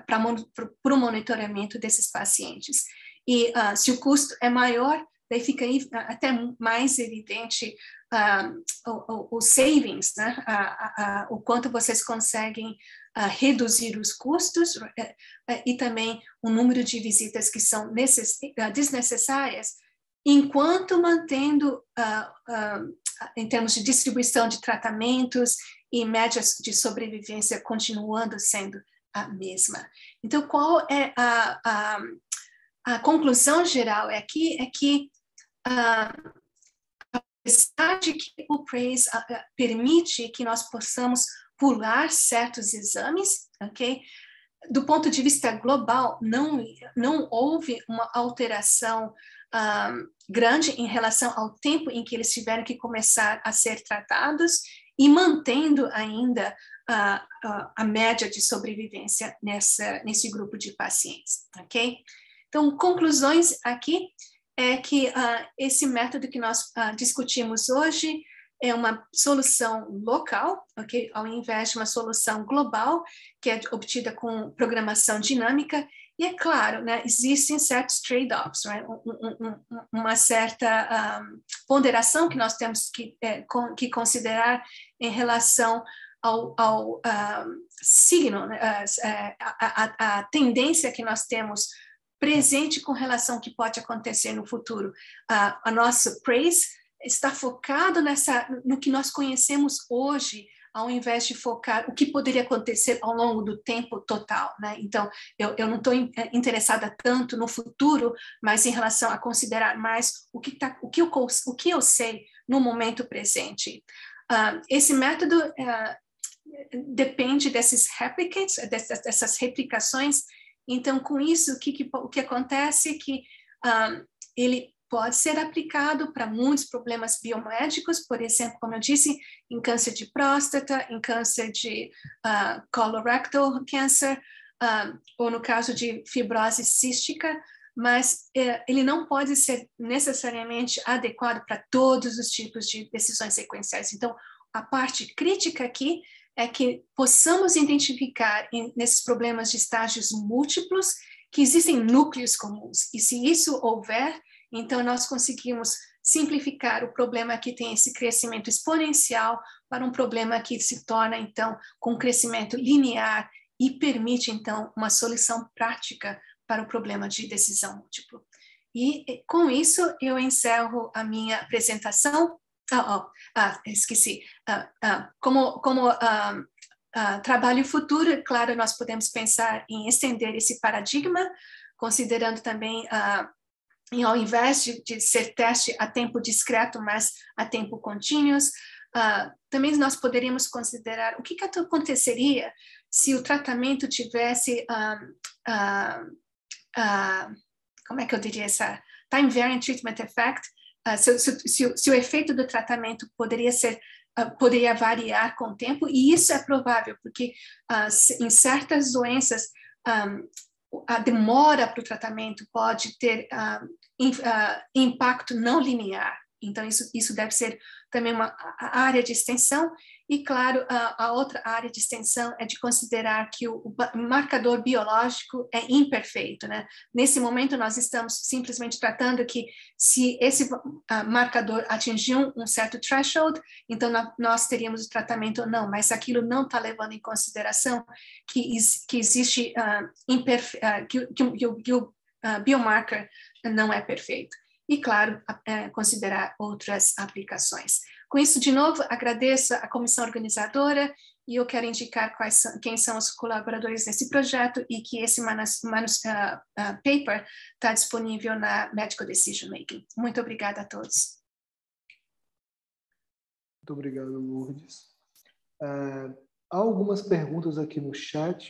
o monitoramento desses pacientes. E se o custo é maior, daí fica até mais evidente o savings, né? O quanto vocês conseguem reduzir os custos e também o número de visitas que são desnecessárias, enquanto mantendo, em termos de distribuição de tratamentos e médias de sobrevivência, continuando sendo a mesma. Então, qual é a conclusão geral aqui? É que, apesar de que o PRAISE permite que nós possamos pular certos exames, ok? Do ponto de vista global, não houve uma alteração grande em relação ao tempo em que eles tiveram que começar a ser tratados e mantendo ainda a média de sobrevivência nesse grupo de pacientes, ok? Então, conclusões aqui é que esse método que nós discutimos hoje é uma solução local, okay? Ao invés de uma solução global, que é obtida com programação dinâmica. E é claro, né, existem certos trade-offs, right? Uma certa ponderação que nós temos que considerar em relação ao signo, né, a tendência que nós temos presente com relação ao que pode acontecer no futuro. A nossa PRAISE está focado no que nós conhecemos hoje, ao invés de focar o que poderia acontecer ao longo do tempo total, né? Então, eu não estou interessada tanto no futuro, mas em relação a considerar mais o que eu sei no momento presente. Esse método depende desses replicates, dessas replicações. Então, com isso, o que acontece é que ele pode ser aplicado para muitos problemas biomédicos, por exemplo, como eu disse, em câncer de próstata, em câncer de colorectal cancer, ou no caso de fibrose cística, mas ele não pode ser necessariamente adequado para todos os tipos de decisões sequenciais. Então, a parte crítica aqui é que possamos identificar nesses problemas de estágios múltiplos que existem núcleos comuns. E se isso houver, então nós conseguimos simplificar o problema que tem esse crescimento exponencial para um problema que se torna, então, com crescimento linear e permite, então, uma solução prática para o problema de decisão múltipla. E com isso, eu encerro a minha apresentação. Esqueci. Como trabalho futuro, claro, nós podemos pensar em estender esse paradigma, considerando também, ao invés de ser teste a tempo discreto, mas a tempo contínuo, também nós poderíamos considerar o que aconteceria se o tratamento tivesse, como é que eu diria essa? Time Variant Treatment Effect, se o efeito do tratamento poderia variar com o tempo, e isso é provável, porque em certas doenças, a demora para o tratamento pode ter impacto não linear. Então, isso deve ser também uma área de extensão. E, claro, a outra área de extensão é de considerar que o marcador biológico é imperfeito, né? Nesse momento, nós estamos simplesmente tratando que se esse marcador atingir um certo threshold, então nós teríamos o tratamento ou não, mas aquilo não está levando em consideração que existe, que o biomarker não é perfeito. E, claro, considerar outras aplicações. Com isso, de novo, agradeço a comissão organizadora e eu quero indicar quem são os colaboradores nesse projeto e que esse paper está disponível na Medical Decision Making. Muito obrigada a todos. Muito obrigado, Lourdes. Há algumas perguntas aqui no chat.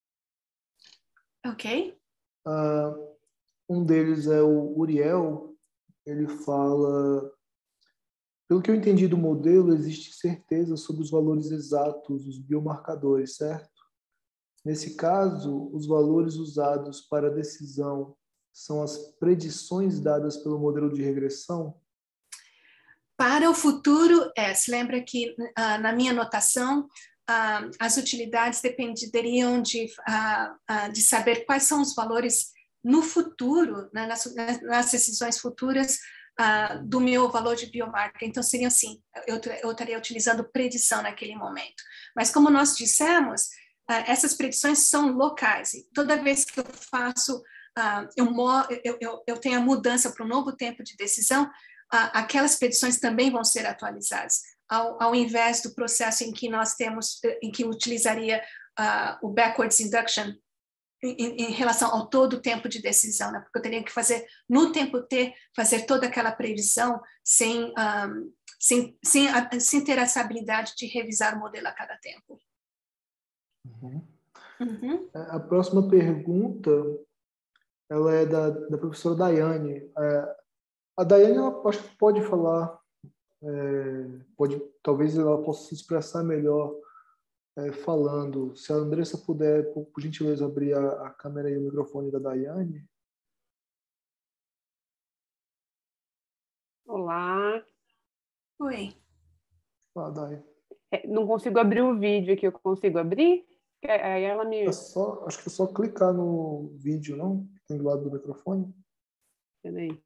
Ok. Um deles é o Uriel. Ele fala: pelo que eu entendi do modelo, existe certeza sobre os valores exatos dos biomarcadores, certo? Nesse caso, os valores usados para a decisão são as predições dadas pelo modelo de regressão? Para o futuro, se lembra que na minha anotação, as utilidades dependeriam de saber quais são os valores no futuro, né, nas decisões futuras, do meu valor de biomarker. Então, seria assim, eu estaria utilizando predição naquele momento. Mas, como nós dissemos, essas predições são locais. E toda vez que eu faço, eu tenho a mudança para um novo tempo de decisão, aquelas predições também vão ser atualizadas, ao invés do processo em que utilizaria o backwards induction em relação ao todo o tempo de decisão, né? Porque eu teria que fazer, no tempo T, fazer toda aquela previsão sem ter essa habilidade de revisar o modelo a cada tempo. Uhum. A próxima pergunta, ela é da professora Daiane. A Daiane, ela acho que pode falar, talvez ela possa se expressar melhor falando. Se a Andressa puder, por gentileza, abrir a câmera e o microfone da Daiane. Olá. Oi. Olá, Dai. Não consigo abrir o vídeo aqui, eu consigo abrir? Aí ela me... Acho que é só clicar no vídeo, não? Tem do lado do microfone. Peraí.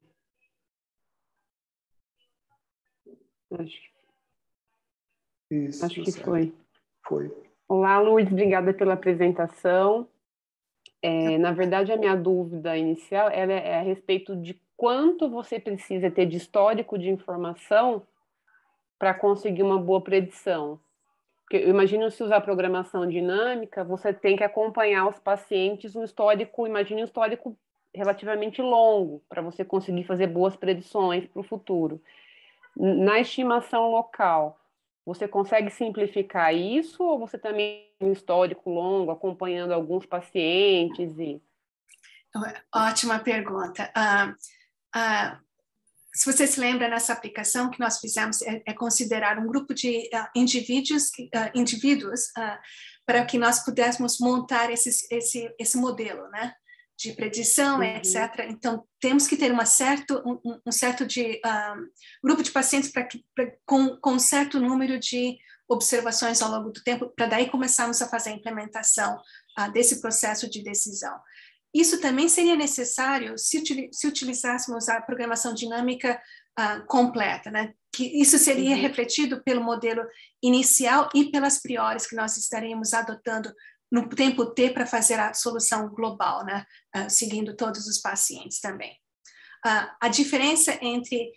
Acho que certo. foi. Olá, Lourdes, obrigada pela apresentação. Na verdade, a minha dúvida inicial é a respeito de quanto você precisa ter de histórico de informação para conseguir uma boa predição. Porque eu imagino, se usar programação dinâmica, você tem que acompanhar os pacientes um histórico relativamente longo, para você conseguir fazer boas predições para o futuro. Na estimação local, você consegue simplificar isso, ou você também tem um histórico longo, acompanhando alguns pacientes? Ótima pergunta. se você se lembra, nessa aplicação que nós fizemos é considerar um grupo de indivíduos para que nós pudéssemos montar esse modelo, né, de predição, etc. Então, temos que ter um certo grupo de pacientes com um certo número de observações ao longo do tempo, para daí começarmos a fazer a implementação desse processo de decisão. Isso também seria necessário se utilizássemos a programação dinâmica completa, né? Que isso seria refletido pelo modelo inicial e pelas priores que nós estaríamos adotando no tempo T para fazer a solução global, né? Seguindo todos os pacientes também. A diferença entre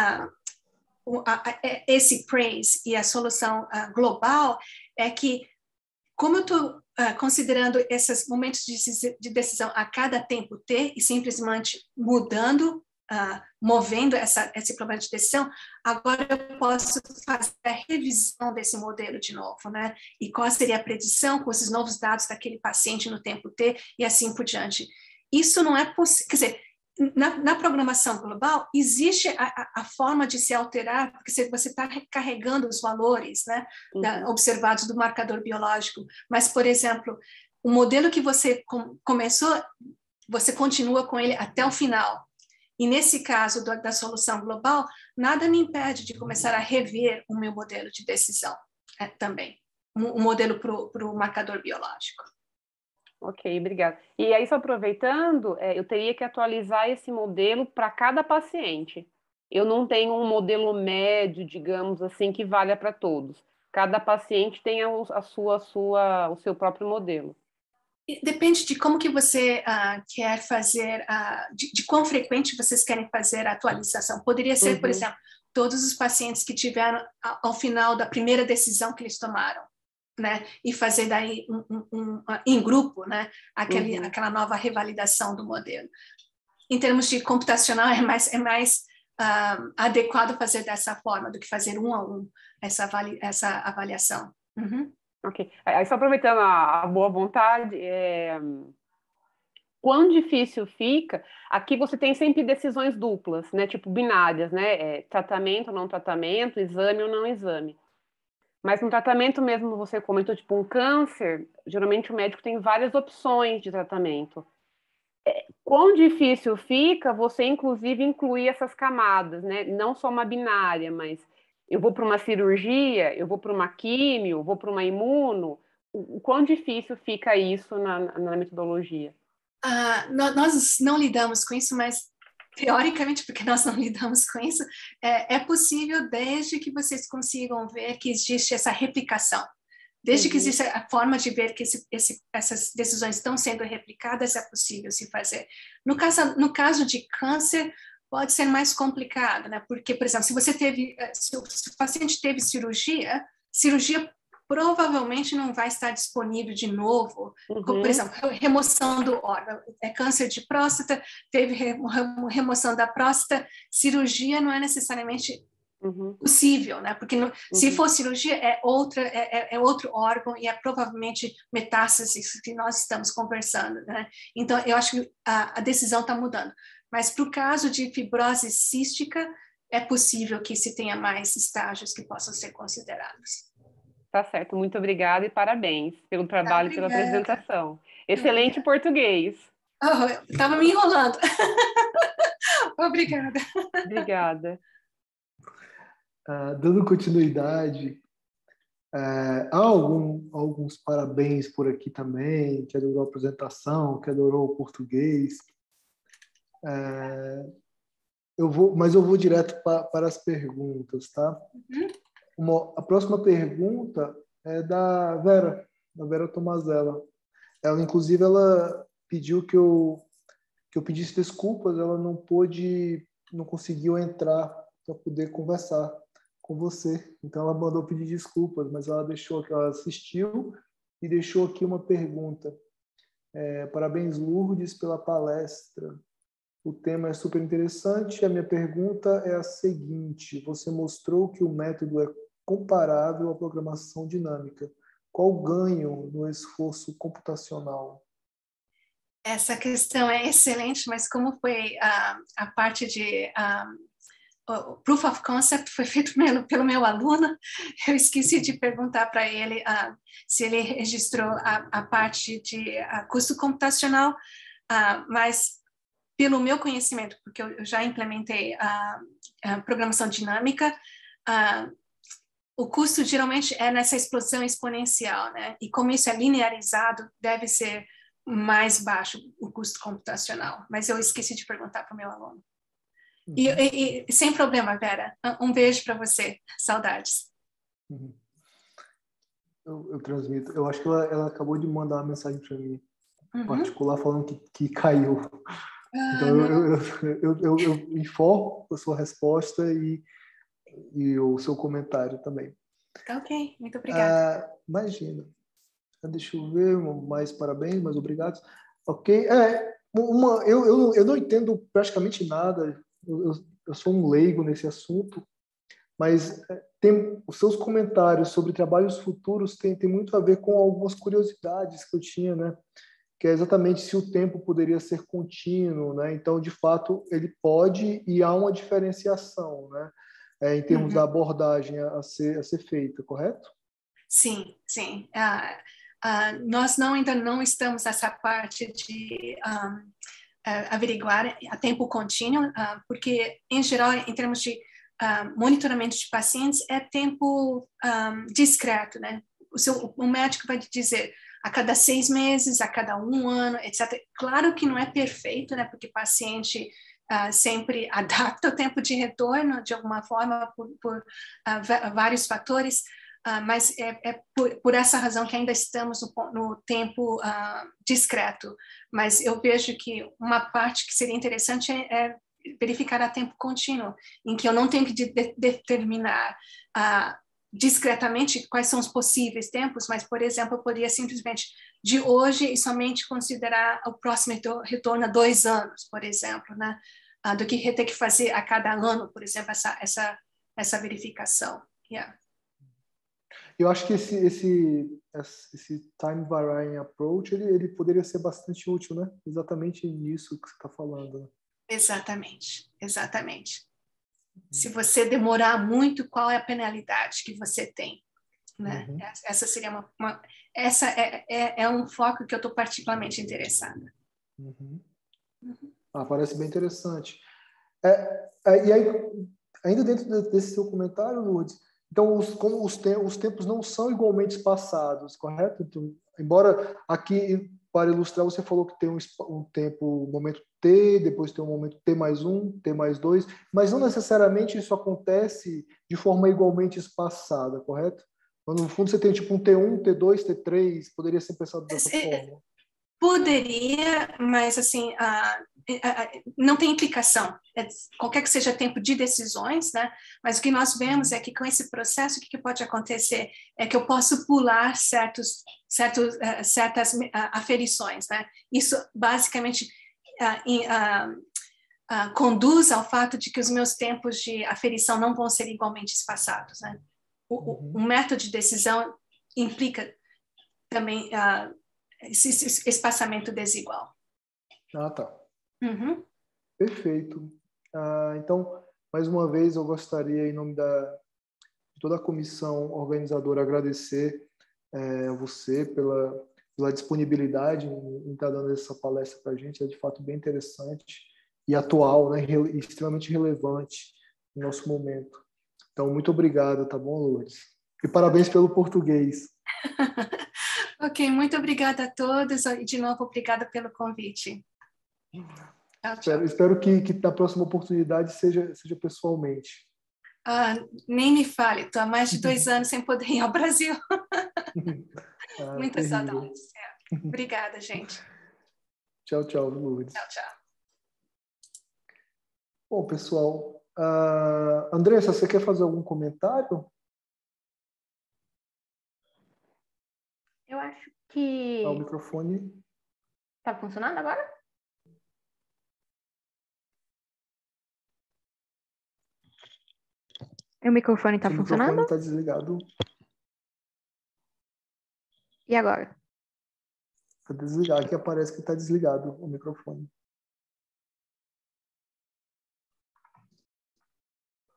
esse praise e a solução global é que, como eu estou considerando esses momentos de decisão a cada tempo T e simplesmente mudando, movendo esse problema de decisão, agora eu posso fazer a revisão desse modelo de novo, né? E qual seria a predição com esses novos dados daquele paciente no tempo T e assim por diante. Isso não é possível, quer dizer, na programação global, existe a forma de se alterar, porque você está carregando os valores, né, observados do marcador biológico, mas, por exemplo, o modelo que você começou, você continua com ele até o final. E nesse caso da solução global, nada me impede de começar a rever o meu modelo de decisão também, um modelo para o marcador biológico. Ok, obrigada. E aí, só aproveitando, eu teria que atualizar esse modelo para cada paciente. Eu não tenho um modelo médio, digamos assim, que valha para todos. Cada paciente tem o seu próprio modelo. Depende de como que você quer fazer, de quão frequente vocês querem fazer a atualização. Poderia ser, por exemplo, todos os pacientes que tiveram ao final da primeira decisão que eles tomaram, né? E fazer daí em grupo, né? Aquela nova revalidação do modelo. Em termos de computacional, é mais adequado fazer dessa forma do que fazer um a um essa avaliação. Ok. Aí, só aproveitando a boa vontade, quão difícil fica, aqui você tem sempre decisões duplas, né? Tipo binárias, né? Tratamento ou não tratamento, exame ou não exame. Mas no tratamento mesmo, você comentou, tipo, um câncer, geralmente o médico tem várias opções de tratamento. Quão difícil fica você, inclusive, incluir essas camadas, né? Não só uma binária, mas eu vou para uma cirurgia, eu vou para uma químio, eu vou para uma imuno. O quão difícil fica isso na metodologia? Nós não lidamos com isso, mas teoricamente, porque nós não lidamos com isso, é possível desde que vocês consigam ver que existe essa replicação. Desde que existe a forma de ver que essas decisões estão sendo replicadas, é possível se fazer. No caso de câncer, pode ser mais complicado, né? Porque, por exemplo, se o paciente teve cirurgia provavelmente não vai estar disponível de novo. Por exemplo, remoção do órgão. Câncer de próstata, teve remoção da próstata, cirurgia não é necessariamente possível, né? Porque se for cirurgia, é outro órgão e é provavelmente metástases que nós estamos conversando, né? Então, eu acho que a decisão está mudando. Mas para o caso de fibrose cística, é possível que se tenha mais estágios que possam ser considerados. Tá certo, muito obrigada e parabéns pelo trabalho e pela apresentação. Excelente português. Estava me enrolando. Obrigada. Obrigada. Dando continuidade, há alguns parabéns por aqui também, que adorou a apresentação, que adorou o português. Mas eu vou direto para as perguntas, tá? A próxima pergunta é da Vera Tomazella. Ela, inclusive, ela pediu que eu pedisse desculpas, ela não conseguiu entrar para poder conversar com você. Então, ela mandou pedir desculpas, mas ela assistiu e deixou aqui uma pergunta. Parabéns, Lourdes, pela palestra. O tema é super interessante. A minha pergunta é a seguinte: você mostrou que o método é comparável à programação dinâmica. Qual o ganho no esforço computacional? Essa questão é excelente, mas como foi a parte de o Proof of Concept foi feito pelo meu aluno. Eu esqueci de perguntar para ele se ele registrou a parte de custo computacional, mas pelo meu conhecimento, porque eu já implementei a programação dinâmica, o custo geralmente é nessa explosão exponencial, né? E como isso é linearizado, deve ser mais baixo o custo computacional. Mas eu esqueci de perguntar para o meu aluno. E sem problema, Vera. Um beijo para você. Saudades. Uhum. Eu transmito. Eu acho que ela acabou de mandar uma mensagem para mim, particular, falando que caiu. Então, eu informo a sua resposta e o seu comentário também. Ok, muito obrigada. Imagina. Deixa eu ver, mais parabéns, mais obrigados. Ok. Eu não entendo praticamente nada, eu sou um leigo nesse assunto, mas os seus comentários sobre trabalhos futuros tem muito a ver com algumas curiosidades que eu tinha, né? Que é exatamente se o tempo poderia ser contínuo, né? Então, de fato, ele pode e há uma diferenciação, né? Em termos da abordagem a ser feita, correto? Sim, sim. Nós ainda não estamos nessa parte de averiguar a tempo contínuo, porque, em geral, em termos de monitoramento de pacientes, é tempo discreto, né? O médico vai te dizer a cada 6 meses, a cada 1 ano, etc. Claro que não é perfeito, né? Porque o paciente sempre adapta o tempo de retorno de alguma forma por vários fatores, mas é por essa razão que ainda estamos no tempo discreto. Mas eu vejo que uma parte que seria interessante é verificar a tempo contínuo, em que eu não tenho que determinar discretamente quais são os possíveis tempos, mas, por exemplo, eu poderia simplesmente, de hoje, e somente considerar o próximo retorno a 2 anos, por exemplo, né? Do que ter que fazer a cada ano, por exemplo, essa verificação. Yeah. Eu acho que esse time varying approach ele poderia ser bastante útil, né? Exatamente nisso que você está falando. Né? Exatamente. Se você demorar muito, qual é a penalidade que você tem? Né? Essa seria essa é um foco que eu estou particularmente interessada. Parece bem interessante. E aí, ainda dentro desse seu comentário, Lourdes, então como os tempos não são igualmente espaçados, correto? Então, embora aqui, para ilustrar, você falou que tem um tempo, um momento T, depois tem um momento T mais 1, T mais 2, mas não necessariamente isso acontece de forma igualmente espaçada, correto? Então, no fundo, você tem tipo um T1, T2, T3, poderia ser pensado dessa forma. Poderia, mas assim, não tem implicação, qualquer que seja tempo de decisões, né? Mas o que nós vemos é que com esse processo, o que pode acontecer é que eu posso pular certas aferições, né? Isso basicamente conduz ao fato de que os meus tempos de aferição não vão ser igualmente espaçados, né? O método de decisão implica também esse espaçamento desigual. Tá. Perfeito. Então, mais uma vez, eu gostaria, em nome de toda a comissão organizadora, agradecer a você pela disponibilidade em estar dando essa palestra para a gente. É, de fato, bem interessante e atual, né? E extremamente relevante no nosso momento. Então, muito obrigado, tá bom, Lourdes? E parabéns pelo português. Ok, muito obrigada a todos e, de novo, obrigada pelo convite. Tchau. Espero que na próxima oportunidade seja pessoalmente. Nem me fale, estou há mais de 2 anos sem poder ir ao Brasil. Muitas saudades. Obrigada, gente. Tchau, Lourdes. Tchau. Bom, pessoal, Andressa, você quer fazer algum comentário? Eu acho que... O microfone... Tá funcionando agora? O microfone está funcionando? O microfone está desligado. E agora? Está desligado. Aqui aparece que está desligado o microfone.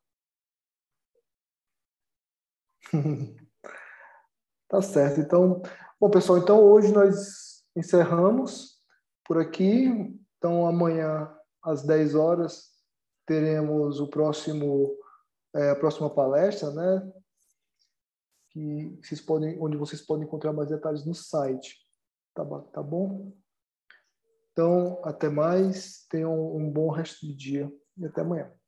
Tá certo. Então, bom, pessoal, então hoje nós encerramos por aqui. Então, amanhã, às 10 horas, teremos a próxima palestra, né? Onde vocês podem encontrar mais detalhes no site. Tá bom? Então, até mais. Tenham um bom resto de dia e até amanhã.